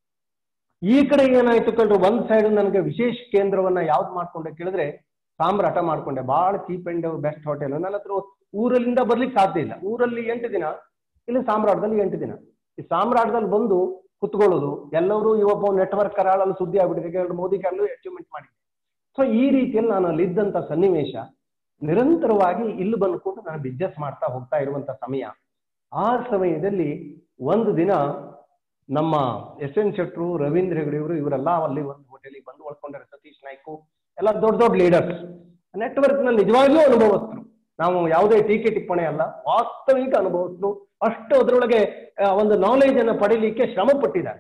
ಈ ಕಡೆ ಏನಾಯ್ತು ಕಂಡ್ರೆ, ಒಂದ್ ಸೈಡ್ ನನಗೆ ವಿಶೇಷ ಕೇಂದ್ರವನ್ನ ಯಾವ್ದು ಮಾಡ್ಕೊಂಡೆ ಕೇಳಿದ್ರೆ ಸಾಮ್ರಾಟ ಮಾಡ್ಕೊಂಡೆ. ಬಹಳ ಚೀಪ್ ಅಂಡ್ ಬೆಸ್ಟ್ ಹೋಟೆಲ್. ನನ್ನ ಹತ್ರ ಊರಲ್ಲಿಂದ ಬರ್ಲಿಕ್ಕೆ ಸಾಧ್ಯ ಇಲ್ಲ. ಊರಲ್ಲಿ 8 ದಿನ, ಇಲ್ಲಿ ಸಾಮ್ರಾಟದಲ್ಲಿ 8 ದಿನ. ಈ ಸಾಮ್ರಾಟದಲ್ಲಿ ಬಂದು ಕುತ್ಕೊಳ್ಳೋದು, ಎಲ್ಲರೂ ಇವೊಬ್ಬ ನೆಟ್ವರ್ಕ್ ಕರಾಳಲ್ಲಿ ಸುದ್ದಿ ಆಗ್ಬಿಟ್ಟಿದೆ, ಮೋದಿ ಕಾರಲ್ಲೂ ಅಚೀವ್ಮೆಂಟ್ ಮಾಡಿದೆ. ಸೊ ಈ ರೀತಿಯಲ್ಲಿ ನಾನು ಅಲ್ಲಿದ್ದಂತ ಸನ್ನಿವೇಶ, ನಿರಂತರವಾಗಿ ಇಲ್ಲಿ ಬಂದ್ಕೊಂಡು ನಾನು ಬಿಸ್ನೆಸ್ ಮಾಡ್ತಾ ಹೋಗ್ತಾ ಇರುವಂತ ಸಮಯ. ಆ ಸಮಯದಲ್ಲಿ ಒಂದು ದಿನ ನಮ್ಮ SN ಶೆಟ್ರು, ರವೀಂದ್ರ ಹೆಗಡೆ ಇವರೆಲ್ಲ ಅಲ್ಲಿ ಒಂದು ಹೋಟೆಲಿಗೆ ಬಂದು ಉಳ್ಕೊಂಡ್ರೆ, ಸತೀಶ್ ನಾಯ್ಕು ಎಲ್ಲ ದೊಡ್ಡ ಲೀಡರ್ಸ್, ನೆಟ್ವರ್ಕ್ ನಲ್ಲಿ ನಿಜವಾಗಿಯೂ ಅನುಭವಸ್ಥರು. ನಾವು ಯಾವುದೇ ಟೀಕೆ ಟಿಪ್ಪಣಿ ಅಲ್ಲ, ವಾಸ್ತವಿಕ ಅನುಭವಸ್ಥರು. ಅಷ್ಟು ಅದರೊಳಗೆ ಒಂದು ನಾಲೆಜ್ ಅನ್ನು ಪಡೀಲಿಕ್ಕೆ ಶ್ರಮ ಪಟ್ಟಿದ್ದಾರೆ.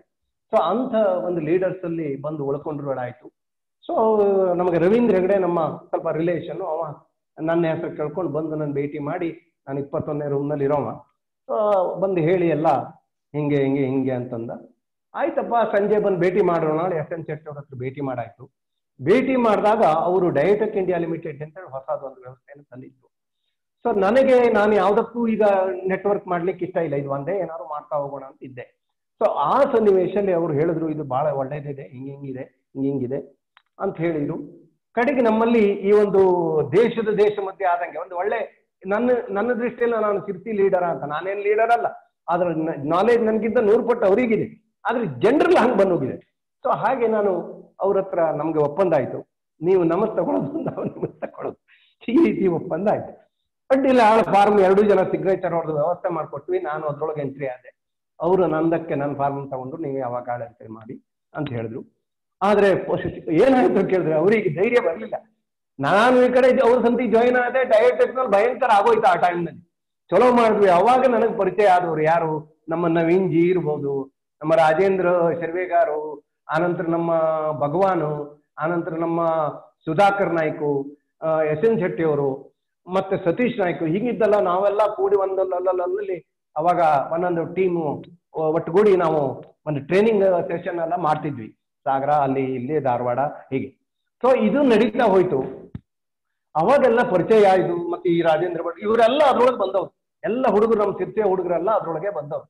ಸೊ ಅಂಥ ಒಂದು ಲೀಡರ್ಸ್ ಅಲ್ಲಿ ಬಂದು ಉಳ್ಕೊಂಡ್ರಾಯ್ತು. ಸೊ ನಮಗೆ ರವೀಂದ್ರ ಹೆಗಡೆ ನಮ್ಮ ಸ್ವಲ್ಪ ರಿಲೇಷನ್, ಅವ ನನ್ನ ಹೆಸರು ಕೇಳ್ಕೊಂಡು ಬಂದು ನನ್ನ ಭೇಟಿ ಮಾಡಿ, ನಾನು 21ನೇ ರೂಮ್ನಲ್ಲಿ ಇರೋವ, ಬಂದು ಹೇಳಿ ಎಲ್ಲ ಹಿಂಗೆ ಹಿಂಗೆ ಹಿಂಗೆ ಅಂತಂದ. ಆಯ್ತಪ್ಪ, ಸಂಜೆ ಬಂದು ಭೇಟಿ ಮಾಡೋಣ, SN ಶೆಟ್ಟಿ ಅವ್ರ ಹತ್ರ ಭೇಟಿ ಮಾಡಾಯ್ತು. ಭೇಟಿ ಮಾಡಿದಾಗ ಅವರು ಡಯಟೆಕ್ ಇಂಡಿಯಾ ಲಿಮಿಟೆಡ್ ಅಂತ ಹೇಳಿ ಹೊಸದೊಂದು ವ್ಯವಸ್ಥೆಯನ್ನು ತಂದಿದ್ರು. ಸೊ ನಾನು ಯಾವುದಕ್ಕೂ ಈಗ ನೆಟ್ವರ್ಕ್ ಮಾಡ್ಲಿಕ್ಕೆ ಇಷ್ಟ ಇಲ್ಲ, ಇದು ಒಂದೇ ಏನಾದ್ರು ಮಾಡ್ತಾ ಹೋಗೋಣ ಅಂತ ಇದ್ದೆ. ಸೊ ಆ ಸನ್ನಿವೇಶದಲ್ಲಿ ಅವರು ಹೇಳಿದ್ರು, ಇದು ಬಹಳ ಒಳ್ಳೇದಿದೆ, ಹಿಂಗಿದೆ ಅಂತ ಹೇಳಿದ್ರು. ಕಡೆಗೆ ನಮ್ಮಲ್ಲಿ ಈ ಒಂದು ದೇಶ ಮಧ್ಯೆ ಆದಂಗೆ ಒಂದು ಒಳ್ಳೆ, ನನ್ನ ದೃಷ್ಟಿಯಲ್ಲಿ ನಾನು ಸಿರ್ಸಿ ಲೀಡರ್ ಅಂತ, ನಾನೇನು ಲೀಡರ್ ಅಲ್ಲ, ಆದ್ರೆ ನಾಲೆಜ್ ನನಗಿಂತ 100 ಪಟ್ಟು ಅವರಿಗಿದೆ, ಆದ್ರೆ ಜನರಲ್ ಹಂಗೆ ಬಂದೋಗಿದೆ. ಸೊ ಹಾಗೆ ನಾನು ಅವ್ರ ಹತ್ರ ನಮ್ಗೆ ಒಪ್ಪಂದ ಆಯ್ತು, ನೀವು ನಮಸ್ ತಗೊಳ್ಳೋದು, ನಾವು ನಿಮಸ್ ತಗೊಳ್ಳೋದು, ಈ ರೀತಿ ಒಪ್ಪಂದ ಆಯ್ತು. ಅಡ್ಡಿಲ್ಲ, ಫಾರ್ಮ್ 2 ಜನ ಸಿಗ್ನೇಚರ್ ಅವ್ರದ್ದು ವ್ಯವಸ್ಥೆ ಮಾಡ್ಕೊಟ್ವಿ. ನಾನು ಅದ್ರೊಳಗೆ ಎಂಟ್ರಿ ಆದೆ. ಅವರು ನಂದಕ್ಕೆ ನನ್ನ ಫಾರ್ಮ್ ತಗೊಂಡ್ರು, ನೀವು ಯಾವಾಗ ಎಂಟ್ರಿ ಮಾಡಿ ಅಂತ ಹೇಳಿದ್ರು. ಆದ್ರೆ ಏನಾಯ್ತು ಕೇಳಿದ್ರೆ ಅವರಿಗೆ ಧೈರ್ಯ ಬರಲಿಲ್ಲ. ನಾನು ಈ ಕಡೆ ಅವ್ರ ಸಂತಿ ಜಾಯಿನ್ ಆದೆ, ಡಯಟೆಕ್ನಲ್ಲಿ ಭಯಂಕರ ಆಗೋಯ್ತು ಆ ಟೈಮ್ನಲ್ಲಿ. ಚಲೋ ಮಾಡಿದ್ವಿ. ಅವಾಗ ನನಗೆ ಪರಿಚಯ ಆದವ್ರು ಯಾರು, ನಮ್ಮ ನವೀನ್ ಜಿ ಇರ್ಬೋದು, ನಮ್ಮ ರಾಜೇಂದ್ರ ಶರ್ವೇಗಾರು, ಆನಂತರ ನಮ್ಮ ಭಗವಾನು, ಆನಂತರ ನಮ್ಮ ಸುಧಾಕರ್ ನಾಯ್ಕು, SN ಶೆಟ್ಟಿ ಅವರು, ಮತ್ತೆ ಸತೀಶ್ ನಾಯ್ಕು, ಹೀಗಿದ್ದಲ್ಲ ನಾವೆಲ್ಲ ಕೂಡಿ ಒಂದೊಂದಲ್ಲಿ ಅವಾಗ ಒಂದೊಂದು ಟೀಮು ಒಟ್ಟುಗೂಡಿ ನಾವು ಒಂದು ಟ್ರೈನಿಂಗ್ ಸೆಷನ್ ಎಲ್ಲ ಮಾಡ್ತಿದ್ವಿ, ಸಾಗರ, ಅಲ್ಲಿ ಇಲ್ಲಿ ಧಾರವಾಡ, ಹೀಗೆ. ಸೊ ಇದು ನಡೀತಾ ಹೋಯ್ತು. ಅವಾಗೆಲ್ಲ ಪರಿಚಯ ಆಯ್ತು. ಮತ್ತೆ ಈ ರಾಜೇಂದ್ರ ಭಟ್ ಇವರೆಲ್ಲ ಅದ್ರೊಳಗೆ ಬಂದವ್ರು, ಎಲ್ಲ ಹುಡುಗರು, ನಮ್ಮ ಸಿರ್ಸೆ ಹುಡುಗರೆಲ್ಲ ಅದ್ರೊಳಗೆ ಬಂದವ್ರು.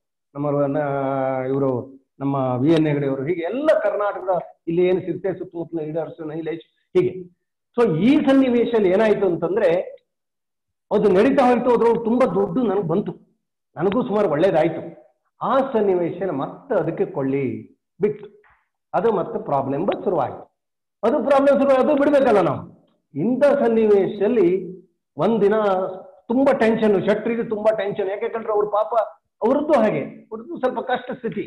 ಇವರು ನಮ್ಮ VN ಹೆಗಡೆ ಅವರು, ಹೀಗೆ ಎಲ್ಲ ಕರ್ನಾಟಕದ ಇಲ್ಲಿ ಏನು ಸಿರ್ಸೆ ಸುತ್ತಮುತ್ತಲ ಲೀಡರ್ಸ್, ನೈಲೇಶ್, ಹೀಗೆ. ಸೊ ಈ ಸನ್ನಿವೇಶದಲ್ಲಿ ಏನಾಯ್ತು ಅಂತಂದ್ರೆ, ಅದು ನಡೀತಾ ಹೋಯ್ತು. ಅದ್ರೊಳಗೆ ತುಂಬಾ ದುಡ್ಡು ನನಗೆ ಬಂತು, ನನಗೂ ಸುಮಾರು ಒಳ್ಳೇದಾಯ್ತು. ಆ ಸನ್ನಿವೇಶ ಮತ್ತೆ ಅದಕ್ಕೆ ಕೊಳ್ಳಿ ಬಿಟ್ಟು ಅದು ಮತ್ತೆ ಪ್ರಾಬ್ಲಮ್ ಶುರುವಾಯಿತು. ಅದು ಬಿಡ್ಬೇಕಲ್ಲ ನಾವು. ಇಂಥ ಸನ್ನಿವೇಶದಲ್ಲಿ ಒಂದಿನ ತುಂಬಾ ಟೆನ್ಷನ್, ಶೆಟ್ರಿಗೆ ತುಂಬಾ ಟೆನ್ಷನ್. ಯಾಕೆಂದ್ರೆ ಅವ್ರ ಪಾಪ ಅವ್ರದ್ದು ಹಾಗೆ, ಅವ್ರದ್ದು ಸ್ವಲ್ಪ ಕಷ್ಟ ಸ್ಥಿತಿ.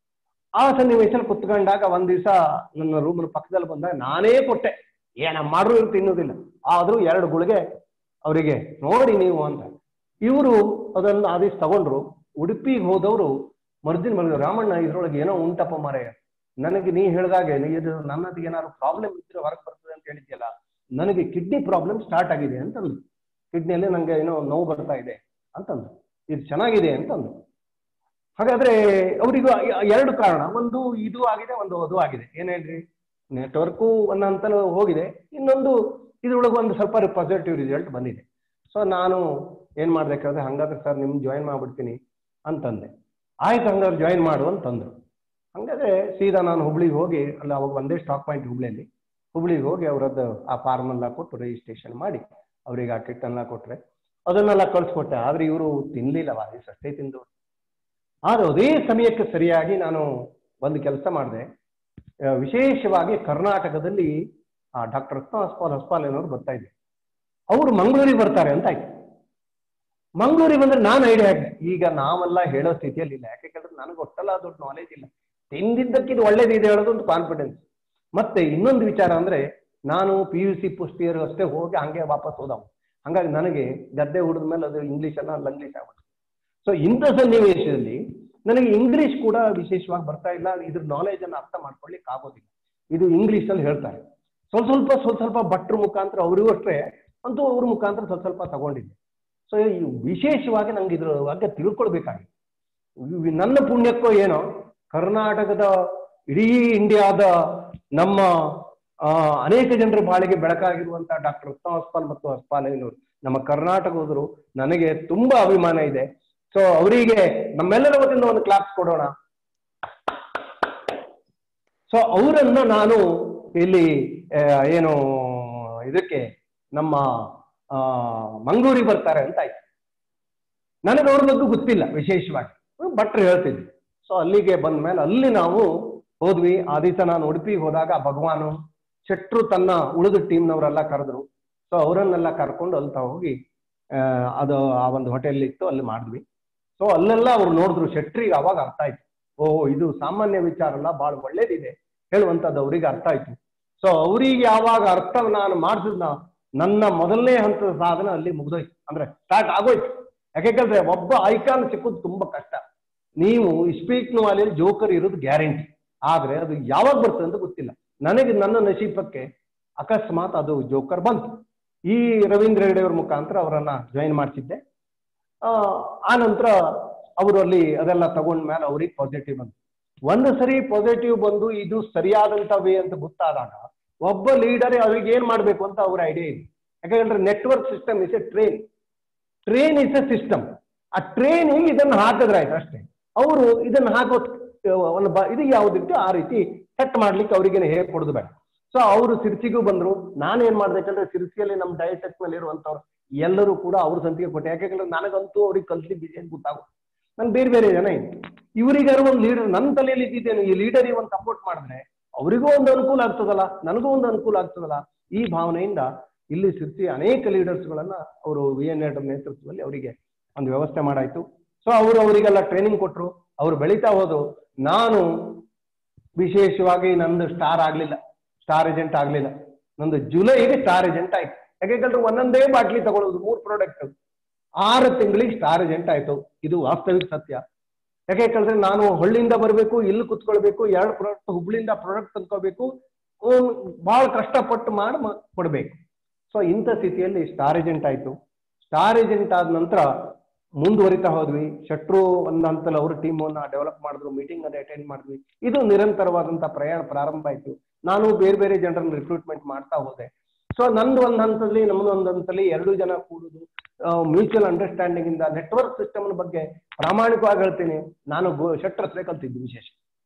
ಆ ಸನ್ನಿವೇಶದಲ್ಲಿ ಕುತ್ಕೊಂಡಾಗ ಒಂದ್ ದಿವಸ ನನ್ನ ರೂಮ್ನ ಪಕ್ಕದಲ್ಲಿ ಬಂದಾಗ ನಾನೇ ಕೊಟ್ಟೆ, ಮಾಡ್ರು ಇವ್ರು ತಿನ್ನೋದಿಲ್ಲ, ಆದ್ರೂ 2 ಗುಳಿಗೆ ಅವರಿಗೆ ನೋಡಿ ನೀವು ಅಂತ. ಇವರು ಅದನ್ನು ಆದೇಶ ತಗೊಂಡ್ರು. ಉಡುಪಿಗೆ ಹೋದವರು ಮರ್ದಿನ ರಾಮಣ್ಣ, ಇದ್ರೊಳಗೆ ಏನೋ ಉಂಟಪ್ಪ ಮಾರೆ, ನನಗೆ ನೀ ಹೇಳಿದಾಗೆ ಇದು ನನ್ನದು ಏನಾದ್ರು ಪ್ರಾಬ್ಲಮ್ ಇದ್ರೆ ಹೊರಗೆ ಬರ್ತದೆ ಅಂತ ಹೇಳಿದ್ಯಲ್ಲ, ನನಗೆ ಕಿಡ್ನಿ ಪ್ರಾಬ್ಲಮ್ ಸ್ಟಾರ್ಟ್ ಆಗಿದೆ ಅಂತಂದ್ರು. ಕಿಡ್ನಿಯಲ್ಲಿ ನಂಗೆ ಏನೋ ನೋವು ಬರ್ತಾ ಇದೆ ಅಂತಂದ್ರು. ಇದು ಚೆನ್ನಾಗಿದೆ ಅಂತಂದ್ರು. ಹಾಗಾದ್ರೆ ಅವ್ರಿಗೂ 2 ಕಾರಣ, ಒಂದು ಇದು ಆಗಿದೆ, ಒಂದು ಅದು ಆಗಿದೆ. ಏನ್ ಹೇಳ್ರಿ, ನೆಟ್ವರ್ಕು ಒಂದಂತಲೂ ಹೋಗಿದೆ, ಇನ್ನೊಂದು ಇದ್ರೊಳಗೆ ಒಂದು ಸ್ವಲ್ಪ ಪಾಸಿಟಿವ್ ರಿಸಲ್ಟ್ ಬಂದಿದೆ. ಸೊ ನಾನು ಏನ್ ಮಾಡ್ಬೇಕಾದ್ರೆ, ಹಂಗಾದ್ರೆ ಸರ್ ನಿಮ್ಗೆ ಜಾಯಿನ್ ಮಾಡ್ಬಿಡ್ತೀನಿ ಅಂತಂದೆ. ಆಯ್ತು ಹಂಗಾದ್ರೆ ಜಾಯಿನ್ ಮಾಡು ಅಂತಂದ್ರು. ಹಂಗಾದ್ರೆ ಸೀದಾ ನಾನು ಹುಬ್ಳಿಗೆ ಹೋಗಿ, ಅಲ್ಲ ಅವಾಗ ಒಂದೇ ಸ್ಟಾಕ್ ಪಾಯಿಂಟ್ ಹುಬ್ಳಿಗೆ ಹೋಗಿ ಅವರದ್ದು ಆ ಫಾರ್ಮ್ ಎಲ್ಲ ಕೊಟ್ಟು ರಿಜಿಸ್ಟ್ರೇಷನ್ ಮಾಡಿ ಅವ್ರಿಗೆ ಆ ಕಿಟ್ ಎಲ್ಲ ಕೊಟ್ರೆ ಅದನ್ನೆಲ್ಲ ಕಳ್ಸಿಕೊಟ್ಟೆ. ಆದ್ರೆ ಇವರು ತಿನ್ಲಿಲ್ಲ, ಅಷ್ಟೇ ತಿಂದವರು. ಆದ್ರೆ ಅದೇ ಸಮಯಕ್ಕೆ ಸರಿಯಾಗಿ ನಾನು ಒಂದು ಕೆಲಸ ಮಾಡಿದೆ. ವಿಶೇಷವಾಗಿ ಕರ್ನಾಟಕದಲ್ಲಿ ಡಾಕ್ಟರ್ ರತ್ನ ಹಸ್ಪಾಲ್ ಏನೋರು ಬರ್ತಾ ಇದ್ದೆ. ಅವರು ಮಂಗಳೂರಿಗೆ ಬರ್ತಾರೆ ಅಂತ ಆಯ್ತು. ಮಂಗಳೂರಿಗೆ ಬಂದ್ರೆ ನಾನು ಐಡಿಯಾ ಆಗಿದೆ. ಈಗ ನಾವೆಲ್ಲ ಹೇಳೋ ಸ್ಥಿತಿಯಲ್ಲಿ ಇಲ್ಲ, ಯಾಕೆಂದ್ರೆ ನನಗೆ ಒಟ್ಟಲ್ಲ ದೊಡ್ಡ ನಾಲೆಜ್ ಇಲ್ಲ. ತಿಂದಿದ್ದಕ್ಕೆ ಇದು ಒಳ್ಳೇದಿದೆ ಹೇಳೋದು ಒಂದು ಕಾನ್ಫಿಡೆನ್ಸ್. ಮತ್ತೆ ಇನ್ನೊಂದು ವಿಚಾರ ಅಂದ್ರೆ, ನಾನು PUC ಫಸ್ಟ್ ಇಯರ್ ಅಷ್ಟೇ ಹೋಗಿ ಹಂಗೆ ವಾಪಸ್ ಹೋದವು. ಹಂಗಾಗಿ ನನಗೆ ಗದ್ದೆ ಹುಡಿದ ಮೇಲೆ ಅದು ಇಂಗ್ಲೀಷ್ ಲಂಗ್ಲೀಷ್ ಆಗ್ಬಿಟ್ಟು. ಸೊ ಇಂಥ ಸನ್ನಿವೇಶದಲ್ಲಿ ನನಗೆ ಇಂಗ್ಲಿಷ್ ಕೂಡ ವಿಶೇಷವಾಗಿ ಬರ್ತಾ ಇಲ್ಲ. ಇದ್ರ ನಾಲೆಜ್ ಅನ್ನು ಅರ್ಥ ಮಾಡ್ಕೊಳ್ಳಿಕ್ಕೆ ಆಗೋದಿಲ್ಲ. ಇದು ಇಂಗ್ಲಿಷ್ ಅಲ್ಲಿ ಹೇಳ್ತಾರೆ. ಸ್ವಲ್ಪ ಭಟ್ರ ಮುಖಾಂತರ ಅವರಿಗೂ ಅಷ್ಟೇ ಅಂತೂ ಅವ್ರ ಮುಖಾಂತರ ಸ್ವಲ್ಪ ತಗೊಂಡಿದ್ದೆ. ಸೊ ವಿಶೇಷವಾಗಿ ನಂಗೆ ಇದ್ರ ಬಗ್ಗೆ ತಿಳ್ಕೊಳ್ಬೇಕಾಗಿದೆ. ನನ್ನ ಪುಣ್ಯಕ್ಕೋ ಏನೋ ಕರ್ನಾಟಕದ ಇಡೀ ಇಂಡಿಯಾದ ನಮ್ಮ ಅನೇಕ ಜನರ ಬಾಳಿಗೆ ಬೆಳಕಾಗಿರುವಂತಹ ಡಾಕ್ಟರ್ ರತ್ನ ಹಸ್ಪಾಲ್ ಮತ್ತು ಹಸ್ಪಾಲಯ್ಯನವರು ನಮ್ಮ ಕರ್ನಾಟಕ ಹೋದರು. ನನಗೆ ತುಂಬಾ ಅಭಿಮಾನ ಇದೆ. ಸೊ ಅವರಿಗೆ ನಮ್ಮೆಲ್ಲರ ವತಿಯಿಂದ ಒಂದು ಕ್ಲಾಪ್ಸ್ ಕೊಡೋಣ. ಸೊ ಅವರನ್ನ ನಾನು ಇಲ್ಲಿ ಏನು ಇದಕ್ಕೆ ನಮ್ಮ ಮಂಗಳೂರಿಗೆ ಬರ್ತಾರೆ ಅಂತ ಆಯ್ತು. ನನಗೆ ಅವ್ರ ಬಗ್ಗೆ ಗೊತ್ತಿಲ್ಲ ವಿಶೇಷವಾಗಿ, ಭಟ್ರು ಹೇಳ್ತಿದ್ವಿ. ಸೊ ಅಲ್ಲಿಗೆ ಬಂದ ಮೇಲೆ ಅಲ್ಲಿ ನಾವು ಹೋದ್ವಿ. ಆ ದಿವಸ ನಾನು ಉಡುಪಿಗೆ ಹೋದಾಗ ಭಗವಾನು ಶೆಟ್ರು ತನ್ನ ಉಳಿದ ಟೀಮ್ನವರೆಲ್ಲ ಕರೆದ್ರು. ಸೊ ಅವರನ್ನೆಲ್ಲ ಕರ್ಕೊಂಡು ಅಲ್ಲಿ ಹೋಗಿ ಅದು ಆ ಒಂದು ಹೋಟೆಲ್ ಇತ್ತು, ಅಲ್ಲಿ ಮಾಡಿದ್ವಿ. ಸೊ ಅಲ್ಲೆಲ್ಲ ಅವ್ರು ನೋಡಿದ್ರು. ಶೆಟ್ರಿಗೆ ಅವಾಗ ಅರ್ಥ ಆಯ್ತು, ಓಹೋ ಇದು ಸಾಮಾನ್ಯ ವಿಚಾರ ಅಲ್ಲ, ಬಹಳ ಒಳ್ಳೇದಿದೆ ಹೇಳುವಂಥದ್ದು ಅವ್ರಿಗೆ ಅರ್ಥ ಆಯ್ತು. ಸೊ ಅವರಿಗೆ ಯಾವಾಗ ಅರ್ಥ ನಾನು ಮಾಡಿಸಿದ್ನ, ನನ್ನ ಮೊದಲನೇ ಹಂತದ ಸಾಧನೆ ಅಲ್ಲಿ ಮುಗಿದೋಯ್ತು, ಅಂದ್ರೆ ಸ್ಟಾರ್ಟ್ ಆಗೋಯ್ತು. ಯಾಕೆಂದ್ರೆ ಒಬ್ಬ ಐಕಾನ್ ಸಿಕ್ಕೋದು ತುಂಬಾ ಕಷ್ಟ. ನೀವು ಸ್ಪೀಕ್ ಅಲ್ಲಿ ಜೋಕರ್ ಇರೋದು ಗ್ಯಾರಂಟಿ. ಆದ್ರೆ ಅದು ಯಾವಾಗ ಬರ್ತದೆ ಅಂತ ಗೊತ್ತಿಲ್ಲ. ನನಗೆ ನನ್ನ ನಶೀಪಕ್ಕೆ ಅಕಸ್ಮಾತ್ ಅದು ಜೋಕರ್ ಬಂತು. ಈ ರವೀಂದ್ರ ಹೆಗಡೆ ಅವ್ರ ಮುಖಾಂತರ ಅವರನ್ನ ಜಾಯಿನ್ ಮಾಡ್ತಿದ್ದೆ. ಆ ನಂತರ ಅವರು ಅಲ್ಲಿ ಅದೆಲ್ಲ ತಗೊಂಡ್ಮೇಲೆ ಅವ್ರಿಗೆ ಪಾಸಿಟಿವ್ ಬಂತು. ಒಂದು ಸರಿ ಪಾಸಿಟಿವ್ ಬಂದು ಇದು ಸರಿಯಾದಂತ ವೇ ಅಂತ ಗೊತ್ತಾದಾಗ ಒಬ್ಬ ಲೀಡರ್ ಅವ್ರಿಗೆ ಏನ್ ಮಾಡ್ಬೇಕು ಅಂತ ಅವ್ರ ಐಡಿಯಾ ಇದೆ. ಯಾಕಂದ್ರೆ network system is a train is a system. ಆ ಟ್ರೈನಿಗೆ ಇದನ್ನು ಹಾಕಿದ್ರೆ ಆಯ್ತು ಅಷ್ಟೇ. ಅವರು ಇದನ್ನು ಹಾಕೋ ಒಂದು ಇದು ಯಾವುದಿತ್ತು ಆ ರೀತಿ ಸೆಟ್ ಮಾಡ್ಲಿಕ್ಕೆ ಅವ್ರಿಗೆ ಹೇಗೆ ಕೊಡೋದು ಬೇಡ. ಸೊ ಅವರು ಸಿರ್ಸಿಗೂ ಬಂದ್ರು. ನಾನೇನ್ ಮಾಡ್ದೆ ಯಾಕಂದ್ರೆ ಸಿರ್ಸಿಯಲ್ಲಿ ನಮ್ಮ ಡಯಟೆಕ್ ನಲ್ಲಿ ಇರುವಂತವ್ರು ಎಲ್ಲರೂ ಕೂಡ ಅವ್ರ ಸಂತಿಗೆ ಕೊಟ್ಟೆ. ಯಾಕಂದ್ರೆ ನನಗಂತೂ ಅವ್ರಿಗೆ ಕಲ್ತಿ ಬಿಜಿ ಅಂತ ಗೊತ್ತಾಗುತ್ತೆ. ನನ್ ಬೇರೆ ಬೇರೆ ಜನ ಇದೆ. ಇವರಿಗಾರು ಒಂದು ಲೀಡರ್ ನನ್ನ ತಲೆಯಲ್ಲಿ ಇದ್ದಿದ್ದೇನೆ, ಈ ಲೀಡರ್ ಒಂದು ಸಪೋರ್ಟ್ ಮಾಡಿದ್ರೆ ಅವರಿಗೂ ಒಂದು ಅನುಕೂಲ ಆಗ್ತದಲ್ಲ, ನನಗೂ ಒಂದು ಅನುಕೂಲ ಆಗ್ತದಲ್ಲ. ಈ ಭಾವನೆಯಿಂದ ಇಲ್ಲಿ ಸಿರ್ಸಿ ಅನೇಕ ಲೀಡರ್ಸ್ಗಳನ್ನ ಅವರು VN ನೇತೃತ್ವದಲ್ಲಿ ಅವರಿಗೆ ಒಂದು ವ್ಯವಸ್ಥೆ ಮಾಡಾಯ್ತು. ಸೊ ಅವರಿಗೆಲ್ಲ ಟ್ರೈನಿಂಗ್ ಕೊಟ್ಟರು, ಅವ್ರು ಬೆಳೀತಾ ಹೋದ್ರು. ನಾನು ವಿಶೇಷವಾಗಿ ನಂದು ಸ್ಟಾರ್ ಏಜೆಂಟ್ ಆಗ್ಲಿಲ್ಲ. ನಂದು ಜುಲೈಗೆ ಸ್ಟಾರ್ ಏಜೆಂಟ್ ಆಯ್ತು. ಯಾಕೆಂದ್ರೆ ಒಂದೊಂದೇ ಬಾಟ್ಲಿ ತಗೊಳ್ಳೋದು 3 ಪ್ರಾಡಕ್ಟ್ 6 ತಿಂಗಳಿಗೆ ಸ್ಟಾರ್ ಏಜೆಂಟ್ ಆಯ್ತು. ಇದು ವಾಸ್ತವಿಕ ಸತ್ಯ. ಯಾಕೆಂದ್ರೆ ನಾನು ಹಳ್ಳಿಯಿಂದ ಬರಬೇಕು, ಇಲ್ಲಿ ಕುತ್ಕೊಳ್ಬೇಕು, 2 ಪ್ರಾಡಕ್ಟ್ ಹುಬ್ಳಿಯಿಂದ ಪ್ರಾಡಕ್ಟ್ ತಂದ್ಕೋಬೇಕು, ಬಹಳ ಕಷ್ಟಪಟ್ಟು ಮಾಡಿ ಕೊಡ್ಬೇಕು. ಸೊ ಇಂಥ ಸ್ಥಿತಿಯಲ್ಲಿ ಸ್ಟಾರ್ ಏಜೆಂಟ್ ಆಯ್ತು. ಸ್ಟಾರ್ ಏಜೆಂಟ್ ಆದ ನಂತರ ಮುಂದುವರಿತಾ ಹೋದ್ವಿ. ಶೆಟ್ರು ಒಂದು ಹಂತಲ್ಲಿ ಅವ್ರ ಟೀಮ್ ಅನ್ನ ಡೆವಲಪ್ ಮಾಡಿದ್ರು, ಮೀಟಿಂಗ್ ಅನ್ನ ಅಟೆಂಡ್ ಮಾಡಿದ್ವಿ. ಇದು ನಿರಂತರವಾದಂತ ಪ್ರಯಾಣ ಪ್ರಾರಂಭ ಆಯ್ತು. ನಾನು ಬೇರೆ ಬೇರೆ ಜನರನ್ನು ರಿಕ್ರೂಟ್ಮೆಂಟ್ ಮಾಡ್ತಾ ಹೋದೆ. ಸೊ ನಂದು ಒಂದು ಹಂತದಲ್ಲಿ ನಮ್ದು ಒಂದು ಹಂತದಲ್ಲಿ 2 ಜನ ಕೂಡುದು, ಮ್ಯೂಚುವಲ್ ಅಂಡರ್ಸ್ಟ್ಯಾಂಡಿಂಗ್ ಇಂದ ನೆಟ್ವರ್ಕ್ ಸಿಸ್ಟಮ್ ಬಗ್ಗೆ ಪ್ರಾಮಾಣಿಕವಾಗಿ ಹೇಳ್ತೀನಿ, ನಾನು ಶೆಟ್ರ್ ಹತ್ರ ಕಲ್ತಿದ್ದು. ವಿಶೇಷ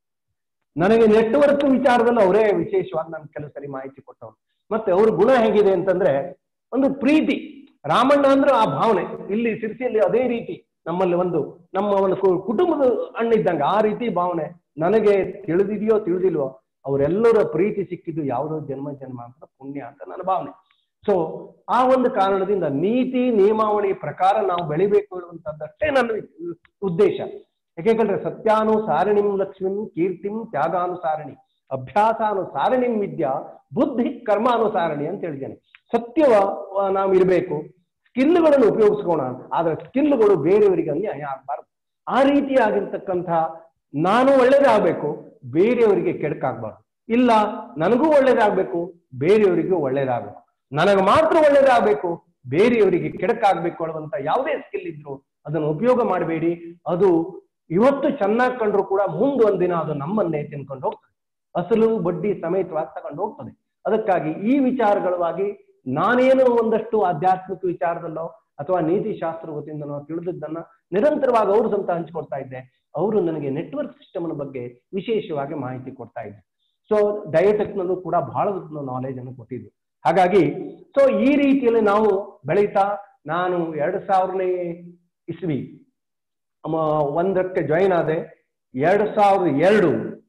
ನನಗೆ ನೆಟ್ವರ್ಕ್ ವಿಚಾರದಲ್ಲಿ ಅವರೇ ವಿಶೇಷವಾಗಿ ನನ್ಗೆ ಕೆಲವು ಸರಿ ಮಾಹಿತಿ ಕೊಟ್ಟವ್ರು. ಮತ್ತೆ ಅವ್ರ ಗುಣ ಹೇಗಿದೆ ಅಂತಂದ್ರೆ ಒಂದು ಪ್ರೀತಿ. ರಾಮಣ್ಣ ಅಂದ್ರೆ ಆ ಭಾವನೆ ಇಲ್ಲಿ ಸಿರ್ಸಿಯಲ್ಲಿ ಅದೇ ರೀತಿ ನಮ್ಮಲ್ಲಿ ನಮ್ಮ ಒಂದು ಕುಟುಂಬದ ಅಣ್ಣಿದ್ದಂಗೆ ಆ ರೀತಿ ಭಾವನೆ. ನನಗೆ ತಿಳಿದಿದೆಯೋ ತಿಳಿದಿಲ್ವೋ ಅವರೆಲ್ಲರ ಪ್ರೀತಿ ಸಿಕ್ಕಿದ್ದು ಯಾವುದೋ ಜನ್ಮ ಅಂತ ಪುಣ್ಯ ಅಂತ ನನ್ನ ಭಾವನೆ. ಸೊ ಆ ಒಂದು ಕಾರಣದಿಂದ ನೀತಿ ನಿಯಮಾವಳಿ ಪ್ರಕಾರ ನಾವು ಬೆಳಿಬೇಕು ಹೇಳುವಂತದ್ದಷ್ಟೇ ನನ್ನ ಉದ್ದೇಶ. ಯಾಕೆಂದ್ರೆ ಸತ್ಯಾನುಸಾರಿಣಿಂ ಲಕ್ಷ್ಮೀಂ ಕೀರ್ತಿಂ ತ್ಯಾಗಾನುಸಾರಿಣಿ ಅಭ್ಯಾಸಾನುಸಾರಿಣಿಂ ವಿದ್ಯಾ ಬುದ್ಧಿ ಕರ್ಮಾನುಸಾರಿಣಿ ಅಂತ ಹೇಳಿದ್ದೇನೆ. ಸತ್ಯವ ನಾವು ಇರಬೇಕು, ಸ್ಕಿಲ್ಗಳನ್ನು ಉಪಯೋಗಿಸ್ಕೋಣ, ಆದ್ರೆ ಸ್ಕಿಲ್ಗಳು ಬೇರೆಯವರಿಗೆ ಅನ್ಯಾಯ ಆಗಬಾರ್ದು. ಆ ರೀತಿಯಾಗಿರ್ತಕ್ಕಂಥ ನಾನು ಒಳ್ಳೇದಾಗಬೇಕು, ಬೇರೆಯವರಿಗೆ ಕೆಡಕಾಗಬಾರ್ದು. ಇಲ್ಲ ನನಗೂ ಒಳ್ಳೇದಾಗಬೇಕು, ಬೇರೆಯವರಿಗೂ ಒಳ್ಳೇದಾಗಬೇಕು. ನನಗೆ ಮಾತ್ರ ಒಳ್ಳೇದಾಗಬೇಕು, ಬೇರೆಯವರಿಗೆ ಕೆಡಕಾಗಬೇಕು ಅನ್ನುವಂಥ ಯಾವುದೇ ಸ್ಕಿಲ್ ಇದ್ರು ಅದನ್ನು ಉಪಯೋಗ ಮಾಡಬೇಡಿ. ಅದು ಇವತ್ತು ಚೆನ್ನಾಗಿ ಕಂಡ್ರು ಕೂಡ ಮುಂದೊಂದಿನ ಅದು ನಮ್ಮನ್ನೇ ತಿನ್ಕೊಂಡು ಹೋಗ್ತದೆ, ಅಸಲು ಬಡ್ಡಿ ಸಮೇತವಾಗಿ ತಗೊಂಡು ಹೋಗ್ತದೆ. ಅದಕ್ಕಾಗಿ ಈ ವಿಚಾರಗಳವಾಗಿ ನಾನೇನು ಒಂದಷ್ಟು ಆಧ್ಯಾತ್ಮಿಕ ವಿಚಾರದಲ್ಲೋ ಅಥವಾ ನೀತಿ ಶಾಸ್ತ್ರ ಗೊತ್ತಿಂದನೋ ತಿಳಿದದ್ದನ್ನ ನಿರಂತರವಾಗಿ ಅವ್ರ ಸಂತ ಹಂಚ್ಕೊಡ್ತಾ ಇದ್ದೆ. ಅವರು ನನಗೆ ನೆಟ್ವರ್ಕ್ ಸಿಸ್ಟಮ್ ಬಗ್ಗೆ ವಿಶೇಷವಾಗಿ ಮಾಹಿತಿ ಕೊಡ್ತಾ ಇದ್ದೆ. ಸೊ ಡಯಟೆಕ್ ನಲ್ಲೂ ಕೂಡ ಬಹಳ ನಾಲೆಜ್ ಅನ್ನು ಕೊಟ್ಟಿದ್ರು. ಹಾಗಾಗಿ ಸೊ ಈ ರೀತಿಯಲ್ಲಿ ನಾವು ಬೆಳೀತಾ ನಾನು 2000ನೇ ಇಸ್ವಿ 1ಕ್ಕೆ ಜಾಯಿನ್ ಆದೆ. 2002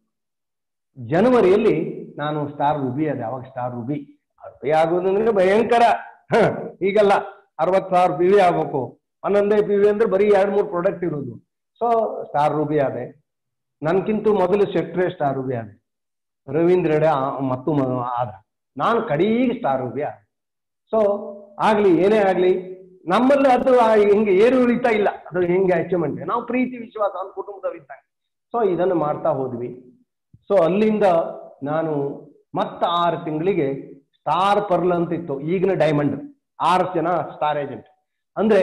ಜನವರಿಯಲ್ಲಿ ನಾನು ಸ್ಟಾರ್ ರೂಬಿ ಆದೆ. ಅವಾಗ ಸ್ಟಾರ್ ರೂಬಿ ಆಗೋದಂದ್ರೆ ಭಯಂಕರ. ಈಗಲ್ಲ 60,000 PV ಆಗ್ಬೇಕು. 11 PV ಅಂದ್ರೆ ಬರೀ 2-3 ಪ್ರಾಡಕ್ಟ್ ಇರೋದು. ಸೊ ಸ್ಟಾರ್ ರೂಬಿ ಆದೆ. ನನ್ಕಿಂತ ಮೊದಲು ಶೆಟ್ರೆ ಸ್ಟಾರ್ ರೂಬಿ ಆದೆ, ರವೀಂದ್ರ ಹೆಗಡೆ ಮತ್ತು ಆದ, ನಾನು ಕಡೆಗೆ ಸ್ಟಾರ್ ರೂಬಿ ಆದೆ. ಸೊ ಆಗ್ಲಿ ಏನೇ ಆಗ್ಲಿ ನಮ್ಮಲ್ಲಿ ಅದು ಹಿಂಗೆ ಏರು ಇಳಿತಾ ಇಲ್ಲ, ಅದು ಹಿಂಗೆ ಅಚೀವ್ಮೆಂಟ್. ನಾವು ಪ್ರೀತಿ ವಿಶ್ವಾಸ ಒಂದು ಕುಟುಂಬದವಿದ್ದಾಗ ಸೊ ಇದನ್ನು ಮಾಡ್ತಾ ಹೋದ್ವಿ. ಸೊ ಅಲ್ಲಿಂದ ನಾನು ಮತ್ತೆ 6 ತಿಂಗಳಿಗೆ ಸ್ಟಾರ್ ಪರ್ಲ್ ಅಂತಿತ್ತು, ಈಗಿನ ಡೈಮಂಡ್. 6 ಜನ ಸ್ಟಾರ್ ಏಜೆಂಟ್. ಅಂದ್ರೆ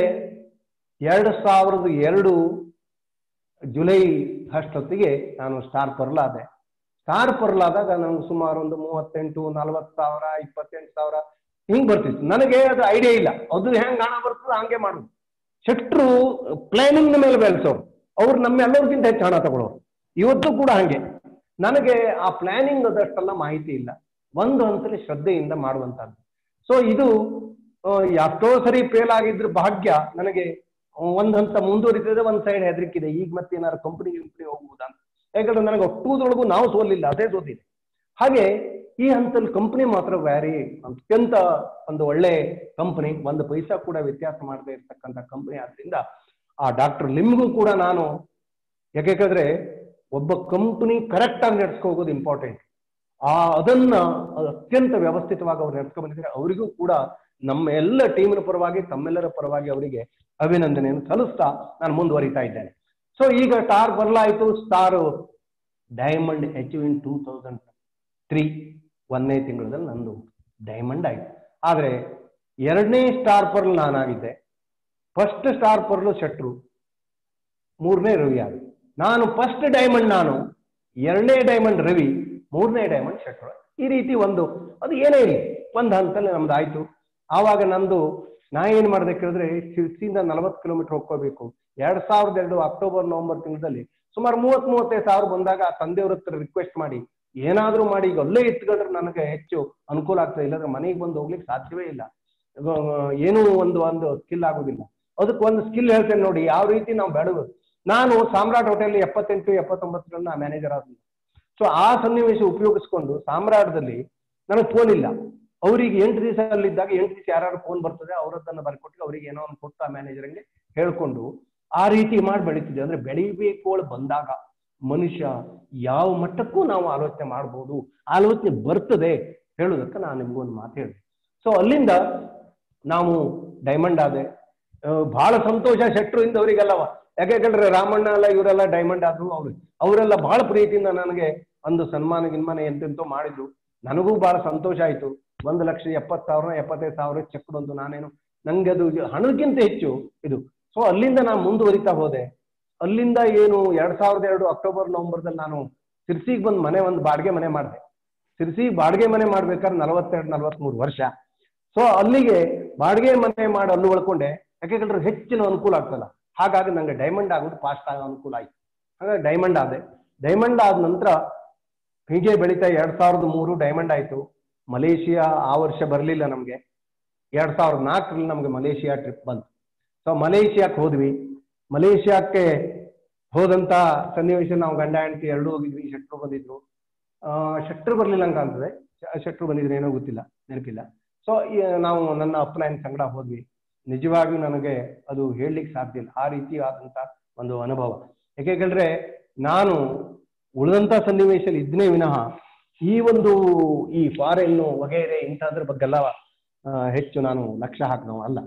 2002 ಜುಲೈ ಅಷ್ಟೊತ್ತಿಗೆ ನಾನು ಸ್ಟಾರ್ ಪರ್ಲ್ ಆದೆ. ಸ್ಟಾರ್ ಪರ್ಲ್ ಆದಾಗ ನನಗೆ ಸುಮಾರು ಒಂದು 38,000-40,000 28,000 ಹಿಂಗ್ ಬರ್ತಿತ್ತು. ನನಗೆ ಅದು ಐಡಿಯಾ ಇಲ್ಲ, ಅದು ಹೆಂಗ್ ಹಣ ಬರ್ತದೆ ಹಂಗೆ ಮಾಡುದು. ಶೆಟ್ರು ಪ್ಲಾನಿಂಗ್ ಮೇಲೆ ಬೆಳೆಸೋರು, ಅವ್ರು ನಮ್ಮೆಲ್ಲರಿಗಿಂತ ಹೆಚ್ಚು ಹಣ ತಗೊಳ್ಳೋರು. ಇವತ್ತು ಕೂಡ ಹಂಗೆ. ನನಗೆ ಆ ಪ್ಲಾನಿಂಗ್ ಅದಷ್ಟೆಲ್ಲ ಮಾಹಿತಿ ಇಲ್ಲ. ಒಂದು ಹಂತದಲ್ಲಿ ಶ್ರದ್ಧೆಯಿಂದ ಮಾಡುವಂತದ್ದು. ಸೊ ಇದು ಎಷ್ಟೋ ಸರಿ ಫೇಲ್ ಆಗಿದ್ರ ಭಾಗ್ಯ ನನಗೆ ಒಂದ್ ಹಂತ ಮುಂದುವರಿತದೆ, ಒಂದ್ ಸೈಡ್ ಹೆದರಿಕಿದೆ. ಈಗ ಮತ್ತೆ ಏನಾದ್ರು ಕಂಪನಿ ಹೋಗ್ಬೋದಾ ಅಂತ. ಯಾಕಂದ್ರೆ ನನಗೆ ಒಟ್ಟುದ್ರೊಳಗೂ ನಾವು ಸೋಲಿಲ್ಲ, ಅದೇ ಸೋತಿದೆ. ಹಾಗೆ ಈ ಹಂತದಲ್ಲಿ ಕಂಪನಿ ಮಾತ್ರ ಅತ್ಯಂತ ಒಂದು ಒಳ್ಳೆ ಕಂಪನಿ, ಒಂದು ಪೈಸಾ ಕೂಡ ವ್ಯತ್ಯಾಸ ಮಾಡದೇ ಇರ್ತಕ್ಕಂಥ ಕಂಪನಿ. ಆದ್ರಿಂದ ಆ ಡಾಕ್ಟರ್ ಲಿಮ್ಗೂ ಕೂಡ ನಾನು, ಯಾಕೆಂದ್ರೆ ಒಬ್ಬ ಕಂಪನಿ ಕರೆಕ್ಟ್ ಆಗಿ ನಡೆಸ್ಕೋಗೋದು ಇಂಪಾರ್ಟೆಂಟ್. ಅದನ್ನ ಅತ್ಯಂತ ವ್ಯವಸ್ಥಿತವಾಗಿ ಅವ್ರು ನಡ್ಸ್ಕೊ ಬಂದಿದ್ದಾರೆ. ಅವರಿಗೂ ಕೂಡ ನಮ್ಮ ಎಲ್ಲ ಟೀಮಿನ ಪರವಾಗಿ ತಮ್ಮೆಲ್ಲರ ಪರವಾಗಿ ಅವರಿಗೆ ಅಭಿನಂದನೆಯನ್ನು ಸಲ್ಲಿಸ್ತಾ ನಾನು ಮುಂದುವರಿತಾ ಇದ್ದೇನೆ. ಸೊ ಈಗ ಸ್ಟಾರ್ ಬರಲಾಯಿತು, ಸ್ಟಾರ್ ಡೈಮಂಡ್ ಅಚೀವ್ ಇನ್ 2003 ಒಂದನೇ ತಿಂಗಳಲ್ಲಿ ನಂದು ಡೈಮಂಡ್ ಆಯ್ತು. ಆದ್ರೆ ಎರಡನೇ ಸ್ಟಾರ್ ಪರ್ಲ್ ನಾನಾಗಿದ್ದೆ, ಫಸ್ಟ್ ಸ್ಟಾರ್ ಪರ್ಲ್ ಶೆಟ್ರು, ಮೂರನೇ ರವಿ ಆಗ. ನಾನು ಫಸ್ಟ್ ಡೈಮಂಡ್ ನಾನು, ಎರಡನೇ ಡೈಮಂಡ್ ರವಿ, ಮೂರನೇ ಡೈಮಂಡ್ ಶೆಟ್ರು. ಈ ರೀತಿ ಅದು ಏನೇ ಇರಲಿ ಒಂದು ಹಂತಲ್ಲಿ ನಮ್ದು ಆಯ್ತು. ಆವಾಗ ನಂದು ನಾ ಏನ್ ಮಾಡಿದೆ ಕೇಳಿದ್ರೆ, ಶಿರ್ಸಿಯಿಂದ 40 ಕಿಲೋಮೀಟರ್ ಹೋಗ್ಕೋಬೇಕು. 2002 ಅಕ್ಟೋಬರ್ ನವೆಂಬರ್ ತಿಂಗಳಲ್ಲಿ ಸುಮಾರು 30-35 ಸಾವಿರ ಬಂದಾಗ ತಂದೆಯವ್ರ ಹತ್ರ ರಿಕ್ವೆಸ್ಟ್ ಮಾಡಿ ಏನಾದ್ರೂ ಮಾಡಿ ಈಗ ಅಲ್ಲೇ ಇಟ್ಕೊಂಡ್ರೆ ನನಗೆ ಹೆಚ್ಚು ಅನುಕೂಲ ಆಗ್ತದೆ, ಇಲ್ಲಾಂದ್ರೆ ಮನೆಗೆ ಬಂದು ಹೋಗ್ಲಿಕ್ಕೆ ಸಾಧ್ಯವೇ ಇಲ್ಲ, ಏನೂ ಒಂದು ಸ್ಕಿಲ್ ಆಗೋದಿಲ್ಲ. ಅದಕ್ಕೆ ಒಂದು ಸ್ಕಿಲ್ ಹೇಳ್ತೇನೆ ನೋಡಿ, ಯಾವ ರೀತಿ ನಾವು ಬೆಳೆದು. ನಾನು ಸಾಮ್ರಾಟ್ ಹೋಟೆಲ್ 78-79 ಮ್ಯಾನೇಜರ್ ಆದ. ಸೊ ಆ ಸನ್ನಿವೇಶ ಉಪಯೋಗಿಸ್ಕೊಂಡು ಸಾಮ್ರಾಟದಲ್ಲಿ ನನಗೆ ಫೋನ್ ಇಲ್ಲ, ಅವ್ರಿಗೆ 8 ದಿವಸ ಅಲ್ಲಿದ್ದಾಗ 8 ದಿವಸ ಯಾರು ಫೋನ್ ಬರ್ತದೆ ಅವ್ರದ್ದನ್ನ ಬರ್ಕೊಟ್ಟು ಅವ್ರಿಗೆ ಏನೋ ಒಂದು ಕೊಟ್ಟು ಆ ಮ್ಯಾನೇಜರ್ಗೆ ಹೇಳ್ಕೊಂಡು ಆ ರೀತಿ ಮಾಡಿ ಬೆಳೀತಿದ್ದೆ. ಅಂದ್ರೆ ಬೆಳಿಬೇಕು ಬಂದಾಗ ಮನುಷ್ಯ ಯಾವ ಮಟ್ಟಕ್ಕೂ ನಾವು ಆಲೋಚನೆ ಮಾಡ್ಬೋದು, ಆಲೋಚನೆ ಬರ್ತದೆ ಹೇಳುದಕ್ಕೆ ನಾನು ನಿಮ್ಗೊಂದು ಮಾತು ಹೇಳಿದೆ. ಸೊ ಅಲ್ಲಿಂದ ನಾವು ಡೈಮಂಡ್ ಆದೆ. ಬಹಳ ಸಂತೋಷ ಶೆಟ್ರು ಇಂದವರಿಗೆಲ್ಲವ, ಯಾಕೆಂದ್ರೆ ರಾಮಣ್ಣ ಎಲ್ಲ ಇವರೆಲ್ಲ ಡೈಮಂಡ್ ಆದ್ರು. ಅವರೆಲ್ಲ ಬಹಳ ಪ್ರೀತಿಯಿಂದ ನನಗೆ ಒಂದು ಸನ್ಮಾನ ಎಂತೆಂತೋ ಮಾಡಿದ್ರು. ನನಗೂ ಬಹಳ ಸಂತೋಷ ಆಯ್ತು. 1,70,000 75,000 ಚೆಕ್ ಬಂತು. ನಾನೇನು ನಂಗೆ ಅದು ಹಣಕ್ಕಿಂತ ಹೆಚ್ಚು ಇದು. ಸೊ ಅಲ್ಲಿಂದ ನಾನು ಮುಂದುವರಿತಾ ಹೋದೆ. ಅಲ್ಲಿಂದ ಏನು 2002 ಅಕ್ಟೋಬರ್ ನವೆಂಬರ್ದಲ್ಲಿ ನಾನು ಸಿರ್ಸಿಗೆ ಬಂದು ಒಂದು ಬಾಡಿಗೆ ಮನೆ ಮಾಡಿದೆ. ಸಿರ್ಸಿ ಬಾಡಿಗೆ ಮನೆ ಮಾಡ್ಬೇಕಾದ್ರೆ 42-43 ವರ್ಷ. ಸೊ ಅಲ್ಲಿಗೆ ಬಾಡಿಗೆ ಮನೆ ಮಾಡಿ ಅಲ್ಲಿ ಉಳ್ಕೊಂಡೆ, ಯಾಕೆಂದ್ರೆ ಹೆಚ್ಚಿನ ಅನುಕೂಲ ಆಗ್ತಲ್ಲ. ಹಾಗಾಗಿ ನಂಗೆ ಡೈಮಂಡ್ ಆಗೋದು ಫಾಸ್ಟ್ ಆಗ ಅನುಕೂಲ ಆಯ್ತು. ಹಾಗಾಗಿ ಡೈಮಂಡ್ ಆದೆ. ಡೈಮಂಡ್ ಆದ ನಂತರ ಹೀಗೆ ಬೆಳೀತಾ 2003 ಡೈಮಂಡ್ ಆಯ್ತು. ಮಲೇಷಿಯಾ ಆ ವರ್ಷ ಬರಲಿಲ್ಲ ನಮ್ಗೆ. 2004ರಲ್ಲಿ ನಮ್ಗೆ ಮಲೇಷಿಯಾ ಟ್ರಿಪ್ ಬಂತು. ಸೊ ಮಲೇಷಿಯಾಕ್ಕೆ ಹೋದ್ವಿ. ಮಲೇಷಿಯಾಕ್ಕೆ ಹೋದಂತ ಸನ್ನಿವೇಶ ನಾವು ಗಂಡ ಹೆಂಡತಿ ಎರಡೂ ಹೋಗಿದ್ವಿ. ಶೆಟ್ರು ಬಂದಿದ್ರು, ಶೆಟ್ರು ಬರ್ಲಿಲ್ಲ ಅಂತ ಕಾಣ್ತದೆ, ಶೆಟ್ರು ಬಂದಿದ್ರು ಏನೋ ಗೊತ್ತಿಲ್ಲ, ನೆನಪಿಲ್ಲ. ಸೊ ನಾವು ನನ್ನ ಅಪ್ಲೈನ್ ಸಂಗಡ ಹೋದ್ವಿ. ನಿಜವಾಗಿಯೂ ನನಗೆ ಅದು ಹೇಳಲಿಕ್ಕೆ ಸಾಧ್ಯ ಇಲ್ಲ, ಆ ರೀತಿ ಆದಂತ ಒಂದು ಅನುಭವ. ಯಾಕೆಂದ್ರೆ ನಾನು ಉಳಿದಂತ ಸನ್ನಿವೇಶದಲ್ಲಿ ಇದನ್ನೇ ವಿನಃ ಈ ಫಾರೆನ್ನು ವಗೈರೆ ಇಂಥದ್ರ ಬಗ್ಗೆಲ್ಲ ಹೆಚ್ಚು ನಾನು ಲಕ್ಷ್ಯ ಹಾಕಿದವ ಅಲ್ಲ.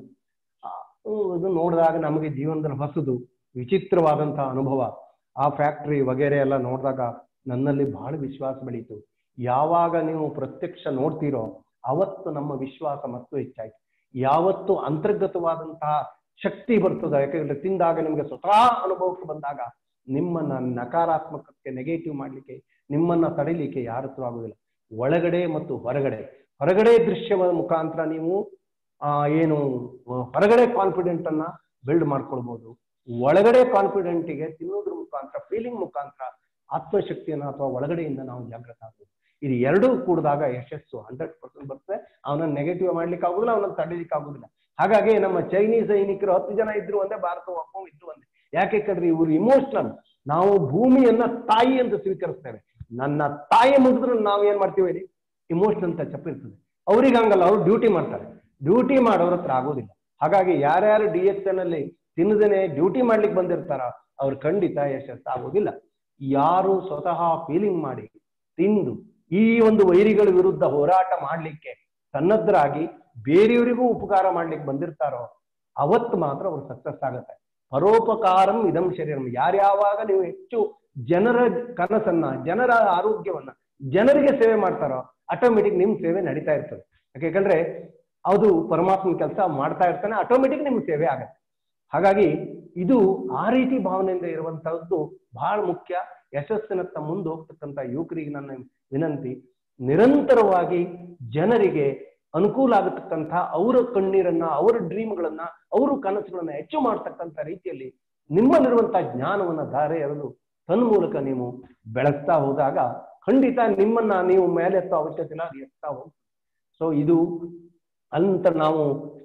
ಇದು ನೋಡಿದಾಗ ನಮಗೆ ಜೀವನದಲ್ಲಿ ಹೊಸದು ವಿಚಿತ್ರವಾದಂತಹ ಅನುಭವ. ಆ ಫ್ಯಾಕ್ಟ್ರಿ ವಗೈರೆ ಎಲ್ಲ ನೋಡಿದಾಗ ನನ್ನಲ್ಲಿ ಬಹಳ ವಿಶ್ವಾಸ ಬೆಳೀತು. ಯಾವಾಗ ನೀವು ಪ್ರತ್ಯಕ್ಷ ನೋಡ್ತೀರೋ ಅವತ್ತು ನಮ್ಮ ವಿಶ್ವಾಸ ಮತ್ತು ಹೆಚ್ಚಾಯ್ತು. ಯಾವತ್ತು ಅಂತರ್ಗತವಾದಂತಹ ಶಕ್ತಿ ಬರ್ತದೆ, ಯಾಕೆಂದ್ರೆ ತಿಂದಾಗ ನಿಮ್ಗೆ ಸ್ವತಃ ಅನುಭವಕ್ಕೆ ಬಂದಾಗ ನಿಮ್ಮನ್ನ ನಕಾರಾತ್ಮಕಕ್ಕೆ ನೆಗೆಟಿವ್ ಮಾಡ್ಲಿಕ್ಕೆ, ನಿಮ್ಮನ್ನ ತಡಿಲಿಕ್ಕೆ ಯಾರ ಹತ್ರ ಆಗುದಿಲ್ಲ. ಒಳಗಡೆ ಮತ್ತು ಹೊರಗಡೆ ದೃಶ್ಯದ ಮುಖಾಂತರ ನೀವು ಏನು ಹೊರಗಡೆ ಕಾನ್ಫಿಡೆಂಟ್ ಅನ್ನ ಬಿಲ್ಡ್ ಮಾಡ್ಕೊಳ್ಬಹುದು. ಒಳಗಡೆ ಕಾನ್ಫಿಡೆಂಟಿಗೆ ತಿನ್ನೋದ್ರ ಮುಖಾಂತರ, ಫೀಲಿಂಗ್ ಮುಖಾಂತರ ಆತ್ಮಶಕ್ತಿಯನ್ನ ಅಥವಾ ಒಳಗಡೆಯಿಂದ ನಾವು ಜಾಗೃತ ಆಗ್ಬೋದು. ಇದು ಎರಡೂ ಕೂಡಿದಾಗ ಯಶಸ್ಸು 100% ಬರ್ತದೆ. ಅವನನ್ನ ನೆಗೆಟಿವ್ ಮಾಡ್ಲಿಕ್ಕೆ ಆಗುದಿಲ್ಲ, ಅವನನ್ನ ತಡಿಲಿಕ್ಕೆ ಆಗುದಿಲ್ಲ. ಹಾಗಾಗಿ ನಮ್ಮ ಚೈನೀಸ್ ಸೈನಿಕರು 10 ಜನ ಇದ್ರು ಒಂದೇ, ಭಾರತ ಒಬ್ಬ ಇದ್ರು ಒಂದೇ. ಯಾಕೆಂದ್ರೆ ಇವರು ಇಮೋಷನಲ್. ನಾವು ಭೂಮಿಯನ್ನ ತಾಯಿ ಅಂತ ಸ್ವೀಕರಿಸ್ತೇವೆ. ನನ್ನ ತಾಯಿ ಮುಗಿದ್ರೆ ನಾವು ಏನ್ ಮಾಡ್ತೀವಿ, ಇಮೋಷನಲ್ ಅಂತ ಚಪ್ಪಿರ್ತದೆ. ಅವ್ರಿಗೆ ಹಂಗಲ್ಲ, ಅವ್ರು ಡ್ಯೂಟಿ ಮಾಡ್ತಾರೆ. ಡ್ಯೂಟಿ ಮಾಡೋರ ಹತ್ರ ಆಗೋದಿಲ್ಲ. ಹಾಗಾಗಿ ಯಾರ್ಯಾರು DXN ಅಲ್ಲಿ ತಿನ್ನದೇನೆ ಡ್ಯೂಟಿ ಮಾಡ್ಲಿಕ್ಕೆ ಬಂದಿರ್ತಾರ ಅವ್ರು ಖಂಡಿತ ಯಶಸ್ಸು ಆಗೋದಿಲ್ಲ. ಯಾರು ಸ್ವತಃ ಫೀಲಿಂಗ್ ಮಾಡಿ ತಿಂದು ಈ ಒಂದು ವೈರಿಗಳ ವಿರುದ್ಧ ಹೋರಾಟ ಮಾಡ್ಲಿಕ್ಕೆ ಸನ್ನದ್ಧರಾಗಿ ಬೇರೆಯವರಿಗೂ ಉಪಕಾರ ಮಾಡ್ಲಿಕ್ಕೆ ಬಂದಿರ್ತಾರೋ ಅವತ್ತು ಮಾತ್ರ ಅವ್ರು ಸಕ್ಸಸ್ ಆಗುತ್ತೆ. ಪರೋಪಕಾರಂ ಇದಂ ಶರೀರಂ. ಯಾರ್ಯಾವಾಗ ನೀವು ಹೆಚ್ಚು ಜನರ ಕನಸನ್ನ, ಜನರ ಆರೋಗ್ಯವನ್ನ, ಜನರಿಗೆ ಸೇವೆ ಮಾಡ್ತಾರೋ ಆಟೋಮೆಟಿಕ್ ನಿಮ್ ಸೇವೆ ನಡೀತಾ ಇರ್ತದೆ. ಯಾಕೆಂದ್ರೆ ಅದು ಪರಮಾತ್ಮನ ಕೆಲಸ ಮಾಡ್ತಾ ಇರ್ತಾನೆ, ಆಟೋಮೆಟಿಕ್ ನಿಮ್ಗೆ ಸೇವೆ ಆಗತ್ತೆ. ಹಾಗಾಗಿ ಇದು ಆ ರೀತಿ ಭಾವನೆಯಿಂದ ಇರುವಂತಹದ್ದು ಬಹಳ ಮುಖ್ಯ. ಯಶಸ್ಸಿನತ್ತ ಮುಂದೆ ಹೋಗ್ತಕ್ಕಂಥ ಯುವಕರಿಗೆ ನನ್ನ ವಿನಂತಿ, ನಿರಂತರವಾಗಿ ಜನರಿಗೆ ಅನುಕೂಲ ಆಗತಕ್ಕಂಥ ಅವರ ಕಣ್ಣೀರನ್ನ, ಅವರ ಡ್ರೀಮ್ಗಳನ್ನ, ಅವರ ಕನಸುಗಳನ್ನ ಹೆಚ್ಚು ಮಾಡ್ತಕ್ಕಂಥ ರೀತಿಯಲ್ಲಿ ನಿಮ್ಮಲ್ಲಿರುವಂತಹ ಜ್ಞಾನವನ್ನ ಧಾರೆ ಎರೆದು ತನ್ಮೂಲಕ ನೀವು ಬೆಳೆಸ್ತಾ ಹೋದಾಗ ಖಂಡಿತ ನಿಮ್ಮನ್ನ ನೀವು ಮೇಲೆ ಎತ್ತೋ ಅವಶ್ಯಕತೆ ಇಲ್ಲ, ಅದು ಎತ್ತಾ ಹೋಗ್ತದೆ. ಸೊ ಇದು ಅಂತ ನಾವು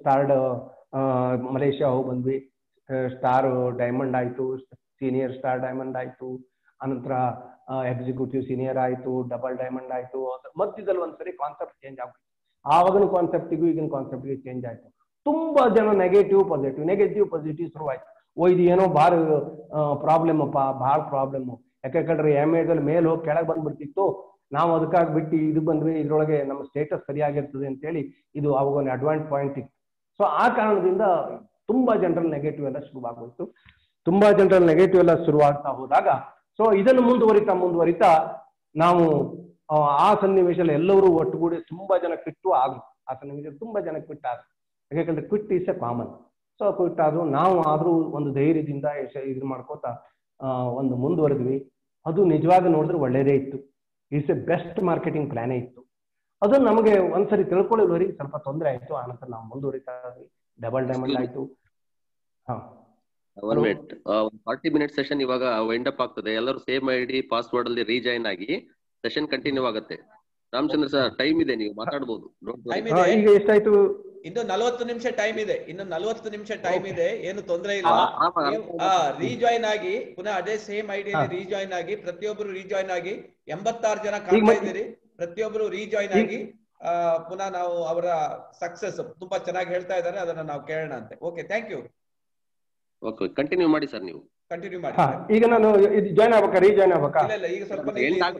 ಮಲೇಷ್ಯಾ ಹೋಗಿ ಬಂದ್ವಿ. ಸ್ಟಾರ್ ಡೈಮಂಡ್ ಆಯ್ತು, ಸೀನಿಯರ್ ಸ್ಟಾರ್ ಡೈಮಂಡ್ ಆಯ್ತು, ಅನಂತರ ಎಕ್ಸಿಕ್ಯೂಟಿವ್ ಸೀನಿಯರ್ ಆಯ್ತು, ಡಬಲ್ ಡೈಮಂಡ್ ಆಯ್ತು. ಮಧ್ಯದಲ್ಲಿ ಒಂದ್ಸರಿ ಕಾನ್ಸೆಪ್ಟ್ ಚೇಂಜ್ ಆಗ್ಬಿಟ್ಟು, ಆವಾಗಿನ ಕಾನ್ಸೆಪ್ಟಿಗೂ ಈಗಿನ ಕಾನ್ಸೆಪ್ಟಿಗೂ ಚೇಂಜ್ ಆಯ್ತು. ತುಂಬಾ ಜನ ನೆಗೆಟಿವ್ ಪಾಸಿಟಿವ್ ಶುರುವಾಯ್ತು. ಇದು ಏನೋ ಭಾಳ ಪ್ರಾಬ್ಲಮ್ ಅಪ್ಪ, ಭಾಳ ಪ್ರಾಬ್ಲಮ್ಮು. ಯಾಕೆಂದ್ರೆ MAದಲ್ಲಿ ಮೇಲೆ ಹೋಗಿ ಕೆಳಗೆ ಬಂದ್ಬಿಡ್ತಿತ್ತು, ನಾವು ಅದಕ್ಕಾಗಿ ಬಿಟ್ಟು ಇದು ಬಂದ್ವಿ, ಇದ್ರೊಳಗೆ ನಮ್ಮ ಸ್ಟೇಟಸ್ ಸರಿಯಾಗಿರ್ತದೆ ಅಂತೇಳಿ ಇದು ಅವಾಗ ಒಂದು ಅಡ್ವಾಂಟ್ ಪಾಯಿಂಟ್ ಇತ್ತು. ಸೊ ಆ ಕಾರಣದಿಂದ ತುಂಬಾ ಜನರಲ್ಲಿ ನೆಗೆಟಿವ್ ಎಲ್ಲ ಶುರುವಾಗೋಯ್ತು. ತುಂಬಾ ಜನರಲ್ಲಿ ನೆಗೆಟಿವ್ ಎಲ್ಲ ಶುರುವಾಗ್ತಾ ಹೋದಾಗ ಸೊ ಇದನ್ನು ಮುಂದುವರಿತಾ ನಾವು ಆ ಸನ್ನಿವೇಶದಲ್ಲಿ ಎಲ್ಲರೂ ಒಟ್ಟುಗೂಡಿ ತುಂಬಾ ಜನ ಕ್ವಿಟ್ಟು ಆದ್ರು. ಆ ಸನ್ನಿವೇಶ ತುಂಬಾ ಜನ ಕ್ವಿಟ್ ಆದ್ರು. ಯಾಕಂದ್ರೆ quit is a common. So quit ಆದ್ರು. ನಾವು ಆದ್ರೂ ಒಂದು ಧೈರ್ಯದಿಂದ ಇದು ಮಾಡ್ಕೋತಾ ಒಂದು ಮುಂದುವರೆದ್ವಿ. ಅದು ನಿಜವಾಗಿ ನೋಡಿದ್ರೆ ಒಳ್ಳೇದೇ ಇತ್ತು. ಇಟ್ಸ್ ಎ ಬೆಸ್ಟ್ ಮಾರ್ಕೆಟಿಂಗ್ ಪ್ಲಾನೇ ಇತ್ತು. ಅದು ನಮಗೆ ಒಂದ್ಸರಿ ತಿಳ್ಕೊಳ್ಳೋವರೆಗೆ ಸ್ವಲ್ಪ ತೊಂದರೆ ಆಯ್ತು. ಆನಂತರ ನಾವು ಮುಂದುವರಿತಾ ಇದ್ವಿ. ಡಬಲ್ ಡೈಮಂಡ್ ಆಯ್ತು. ಹಾ, 1 ಮಿನಿಟ್, 40 ಮಿನಿಟ್ ಸೆಷನ್ ಇವಾಗ ವೈಂಡ್ ಅಪ್ ಆಗ್ತದೆ. ಎಲ್ಲರೂ ಸೇಮ್ ಐಡಿ ಪಾಸ್ವರ್ಡ್ ಅಲ್ಲಿ ರೀಜಾಯಿನ್ ಆಗಿ ಸೆಷನ್ ಕಂಟಿನ್ಯೂ ಆಗುತ್ತೆ. ರಾಮಚಂದ್ರ ಸರ್, ಟೈಮ್ ಇದೆ, ನೀವು ಮಾತಾಡಬಹುದು. ಈಗ ಎಷ್ಟಾಯ್ತು? ಇನ್ನು 40 ನಿಮಿಷ ಟೈಮ್ ಇದೆ. ಇನ್ನು 40 ನಿಮಿಷ ಟೈಮ್ ಇದೆ, ಏನು ತೊಂದರೆ ಇಲ್ಲ. ರೀಜಾಯಿನ್ ಆಗಿ ಪುನಃ ಅದೇ ಸೇಮ್ ಐಡಿಯಲ್ಲಿ ರೀಜಾಯಿನ್ ಆಗಿ, ಪ್ರತಿಯೊಬ್ಬರು ರೀಜಾಯಿನ್ ಆಗಿ 86 ಜನ ಕಾಣ್ತಾ ಇದ್ದೀರಿ. ಪ್ರತಿಯೊಬ್ಬರು ರೀಜಾಯಿನ್ ಆಗಿ ಪುನಃ ನಾವು ಅವರ ಸಕ್ಸಸ್ ತುಂಬಾ ಚೆನ್ನಾಗಿ ಹೇಳ್ತಾ ಇದ್ದಾರೆ, ಅದನ್ನ ನಾವು ಕೇಳೋಣ ಅಂತೆ. Okay, thank you. Okay, continue ಮಾಡಿ ಸರ್, ನೀವು ಕಂಟಿನ್ಯೂ ಮಾಡಿ. ಈಗ ನಾನು ಜಾಯ್ನ್ ಆಗ್ಬೇಕಾ, ರೀಜಾಯ್ನ್ ಆಗ್ಬೇಕಾ? ಇಲ್ಲ, ಈಗ ಸ್ವಲ್ಪ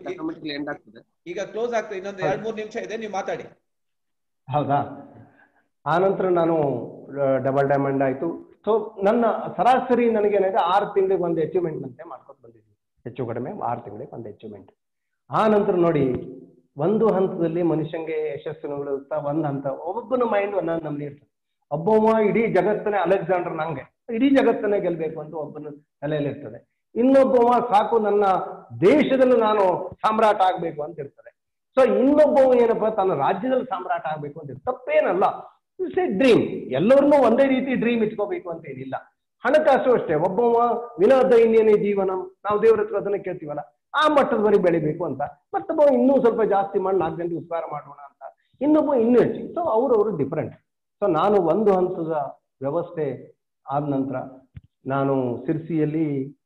ಈಗ ಕ್ಲೋಸ್ ಆಗ್ತದೆ. ಇನ್ನೊಂದು 2-3 ನಿಮಿಷ ಇದೆ, ನೀವು ಮಾತಾಡಿ. ಹೌದಾ? ಆನಂತರ ನಾನು ಡಬಲ್ ಡೈಮಂಡ್ ಆಯ್ತು. ಸೊ ನನ್ನ ಸರಾಸರಿ ನನಗೇನಿದೆ 6 ತಿಂಗಳಿಗೆ ಒಂದು ಅಚೀವ್ಮೆಂಟ್ ಅಂತೆ ಮಾಡ್ಕೊಂಡು ಬಂದಿದ್ವಿ. ಹೆಚ್ಚು ಕಡಿಮೆ 6 ತಿಂಗಳಿಗೆ ಒಂದು ಅಚೀವ್ಮೆಂಟ್. ಆ ನಂತರ ನೋಡಿ, ಒಂದು ಹಂತದಲ್ಲಿ ಮನುಷ್ಯಂಗೆ ಯಶಸ್ಸಿನ ಒಂದು ಹಂತ, ಒಬ್ಬೊಬ್ಬನ ಮೈಂಡ್ ಒಂದೊಂದು ನಮ್ನಿ ಇರ್ತದೆ. ಒಬ್ಬೊಬ್ಬ ಇಡೀ ಜಗತ್ತನ್ನೇ ಅಲೆಕ್ಸಾಂಡರ್ ನಂಗೆ ಇಡೀ ಜಗತ್ತನ್ನೇ ಗೆಲ್ಬೇಕು ಅಂತ ಒಬ್ಬನ ತಲೆಯಲ್ಲಿ ಇರ್ತದೆ. ಇನ್ನೊಬ್ಬವ ಸಾಕು ನನ್ನ ದೇಶದಲ್ಲಿ ನಾನು ಸಾಮ್ರಾಟ ಆಗ್ಬೇಕು ಅಂತ ಇರ್ತದೆ. ಸೊ ಇನ್ನೊಬ್ಬವ ಏನಪ್ಪಾ ತನ್ನ ರಾಜ್ಯದಲ್ಲಿ ಸಾಮ್ರಾಟ ಆಗ್ಬೇಕು ಅಂತ ತಪ್ಪೇನಲ್ಲ, ಇಟ್ಸ್ ಎ ಡ್ರೀಮ್. ಎಲ್ಲರನ್ನೂ ಒಂದೇ ರೀತಿ ಡ್ರೀಮ್ ಇಟ್ಕೋಬೇಕು ಅಂತ ಏನಿಲ್ಲ. ಹಣಕಾಸು ಅಷ್ಟೇ. ಒಬ್ಬವ ವಿನೋದೈನ್ಯನೇ ಜೀವನ, ನಾವು ದೇವ್ರ ಹತ್ರ ಅದನ್ನ ಕೇಳ್ತೀವಲ್ಲ, ಆ ಮಟ್ಟದವರೆಗೆ ಬೆಳಿಬೇಕು ಅಂತ. ಮತ್ತೊಬ್ಬ ಇನ್ನೂ ಸ್ವಲ್ಪ ಜಾಸ್ತಿ ಮಾಡಿ 4 ಜನರಿಗೆ ಉಪಕಾರ ಮಾಡೋಣ ಅಂತ, ಇನ್ನೊಬ್ಬ ಇನ್ನೂ ಹೆಚ್ಚು. ಸೊ ಅವ್ರವ್ರು ಡಿಫರೆಂಟ್. ಸೊ ನಾನು ಒಂದು ಹಂತದ ವ್ಯವಸ್ಥೆ ಆದ ನಂತರ ನಾನು ಸಿರ್ಸಿಯಲ್ಲಿ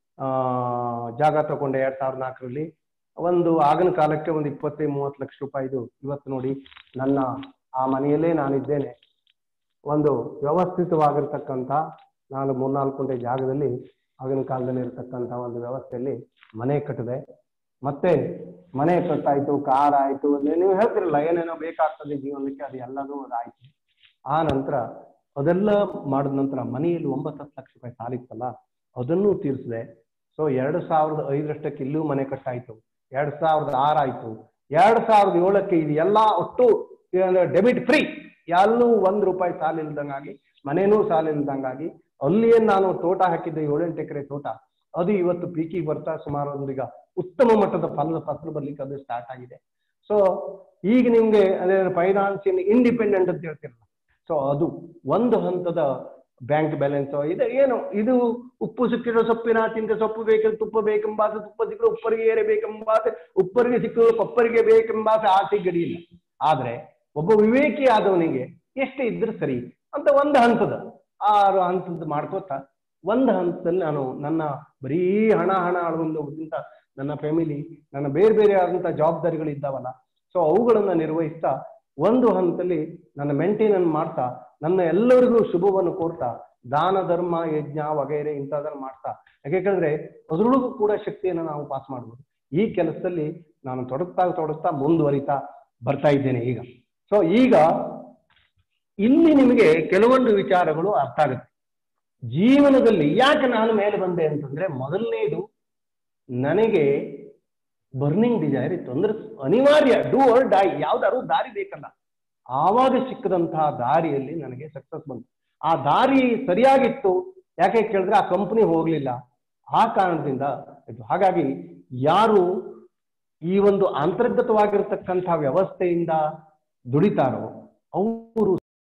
ಜಾಗ ತಗೊಂಡೆ 2004ರಲ್ಲಿ. ಆಗಿನ ಕಾಲಕ್ಕೆ ಒಂದು 20-30 ಲಕ್ಷ ರೂಪಾಯಿದು. ಇವತ್ತು ನೋಡಿ ನನ್ನ ಆ ಮನೆಯಲ್ಲೇ ನಾನಿದ್ದೇನೆ. ಒಂದು ವ್ಯವಸ್ಥಿತವಾಗಿರ್ತಕ್ಕಂಥ, ನಾನು 3-4 ಗುಂಟೆ ಜಾಗದಲ್ಲಿ ಆಗಿನ ಕಾಲದಲ್ಲಿ ಇರತಕ್ಕಂಥ ಒಂದು ವ್ಯವಸ್ಥೆಯಲ್ಲಿ ಮನೆ ಕಟ್ಟಿದೆ. ಮತ್ತೆ ಮನೆ ಕಟ್ಟಾಯ್ತು, ಕಾರ್ ಆಯ್ತು, ನೀವು ಹೇಳ್ತಿರಲ್ಲ ಏನೇನೋ ಬೇಕಾಗ್ತದೆ ಜೀವನಕ್ಕೆ, ಅದು ಎಲ್ಲದೂ ಅದಾಯ್ತು. ಆ ನಂತರ ಅದೆಲ್ಲ ಮಾಡಿದ ನಂತರ ಮನೆಯಲ್ಲಿ 9-10 ಲಕ್ಷ ರೂಪಾಯಿ ಸಾಲಿತ್ತಲ್ಲ, ಅದನ್ನೂ ತೀರಿಸಿದೆ. ಸೊ 2005ರಷ್ಟಕ್ಕೆ ಇಲ್ಲೂ ಮನೆ ಕಟ್ಟಾಯ್ತು. 2006 ಆಯ್ತು. 2007ಕ್ಕೆ ಇದು ಎಲ್ಲ ಒಟ್ಟು ಡೆಬಿಟ್ ಫ್ರೀ, ಎಲ್ಲೂ 1 ರೂಪಾಯಿ ಸಾಲಿಲ್ದಂಗಾಗಿ, ಮನೇನೂ ಸಾಲಿಲ್ದಂಗಾಗಿ, ಅಲ್ಲಿಯೇ ನಾನು ತೋಟ ಹಾಕಿದ್ದೆ 7-8 ಎಕರೆ ತೋಟ. ಅದು ಇವತ್ತು ಪೀಕಿಗೆ ಬರ್ತಾ ಸುಮಾರು ಈಗ ಉತ್ತಮ ಮಟ್ಟದ ಫಸಲು ಬರ್ಲಿಕ್ಕೆ ಅದು ಸ್ಟಾರ್ಟ್ ಆಗಿದೆ. ಸೊ ಈಗ ನಿಮ್ಗೆ ಅದೇ ಫೈನಾನ್ಸಿಯಲ್ ಇಂಡಿಪೆಂಡೆಂಟ್ ಅಂತ ಹೇಳ್ತಿರಲ್ಲ, ಸೊ ಅದು ಒಂದು ಹಂತದ ಬ್ಯಾಂಕ್ ಬ್ಯಾಲೆನ್ಸ್ ಇದೆ. ಏನು ಇದು ಉಪ್ಪು ಸಿಕ್ಕಿರೋ ಸೊಪ್ಪಿನ ತಿಂತೆ ಸೊಪ್ಪು ಬೇಕೆಂದು ತುಪ್ಪ ಬೇಕೆಂಬಾಸೆ, ತುಪ್ಪ ಸಿಕ್ಕರು ಉಪ್ಪರಿಗೆ ಏರಬೇಕೆಂಬಾಸೆ, ಉಪ್ಪರಿಗೆ ಸಿಕ್ಕರು ಕೊಪ್ಪರಿಗೆ ಬೇಕೆಂಬಾಸೆ ಆಸೆ ಗಡಿಯಿಲ್ಲ. ಆದ್ರೆ ಒಬ್ಬ ವಿವೇಕಿ ಆದವನಿಗೆ ಎಷ್ಟೇ ಇದ್ರೆ ಸರಿ ಅಂತ ಒಂದು ಹಂತದ 6 ಹಂತದ ಮಾಡ್ಕೋತಾ ಒಂದು ಹಂತದಲ್ಲಿ ನಾನು ನನ್ನ ಬರೀ ಹಣ ಆಡುವುದಕ್ಕಿಂತ ನನ್ನ ಫ್ಯಾಮಿಲಿ, ನನ್ನ ಬೇರೆ ಬೇರೆ ಆದಂತಹ ಜವಾಬ್ದಾರಿಗಳು ಇದ್ದಾವಲ್ಲ, ಸೊ ಅವುಗಳನ್ನ ನಿರ್ವಹಿಸ್ತಾ ಒಂದು ಹಂತದಲ್ಲಿ ನನ್ನ ಮೇಂಟೈನ್ ಮಾಡ್ತಾ, ನನ್ನ ಎಲ್ಲರಿಗೂ ಶುಭವನ್ನು ಕೋರ್ತಾ, ದಾನ ಧರ್ಮ ಯಜ್ಞ ವಗೈರೆ ಇಂಥದನ್ನ ಮಾಡ್ತಾ, ಯಾಕೆಂದ್ರೆ ಅದರೊಳಗೂ ಕೂಡ ಶಕ್ತಿಯನ್ನು ನಾವು ಪಾಸ್ ಮಾಡ್ಬೋದು. ಈ ಕೆಲಸದಲ್ಲಿ ನಾನು ತೊಡಗ್ತಾ ಮುಂದುವರಿತಾ ಬರ್ತಾ ಇದ್ದೇನೆ ಈಗ. ಸೊ ಈಗ ಇಲ್ಲಿ ನಿಮಗೆ ಕೆಲವೊಂದು ವಿಚಾರಗಳು ಅರ್ಥ ಆಗುತ್ತೆ. ಜೀವನದಲ್ಲಿ ಯಾಕೆ ನಾನು ಮೇಲೆ ಬಂದೆ ಅಂತಂದ್ರೆ, ಮೊದಲನೇದು ನನಗೆ ಬರ್ನಿಂಗ್ ಡಿಸೈರ್ ಇತ್ತು. ಅಂದ್ರೆ ಅನಿವಾರ್ಯ, ಡೂ ಆರ್ ಡೈ, ಯಾವ್ದಾದ್ರು ದಾರಿ ಬೇಕಲ್ಲ. ಆವಾಗ ಸಿಕ್ಕದಂತಹ ದಾರಿಯಲ್ಲಿ ನನಗೆ ಸಕ್ಸಸ್ ಬಂತು. ಆ ದಾರಿ ಸರಿಯಾಗಿತ್ತು. ಯಾಕೆ ಕೇಳಿದ್ರೆ ಆ ಕಂಪನಿ ಹೋಗ್ಲಿಲ್ಲ, ಆ ಕಾರಣದಿಂದ ಇದು. ಹಾಗಾಗಿ ಯಾರು ಈ ಒಂದು ಅಂತರ್ಗತವಾಗಿರ್ತಕ್ಕಂಥ ವ್ಯವಸ್ಥೆಯಿಂದ ದುಡಿತಾರೋ ಅವರು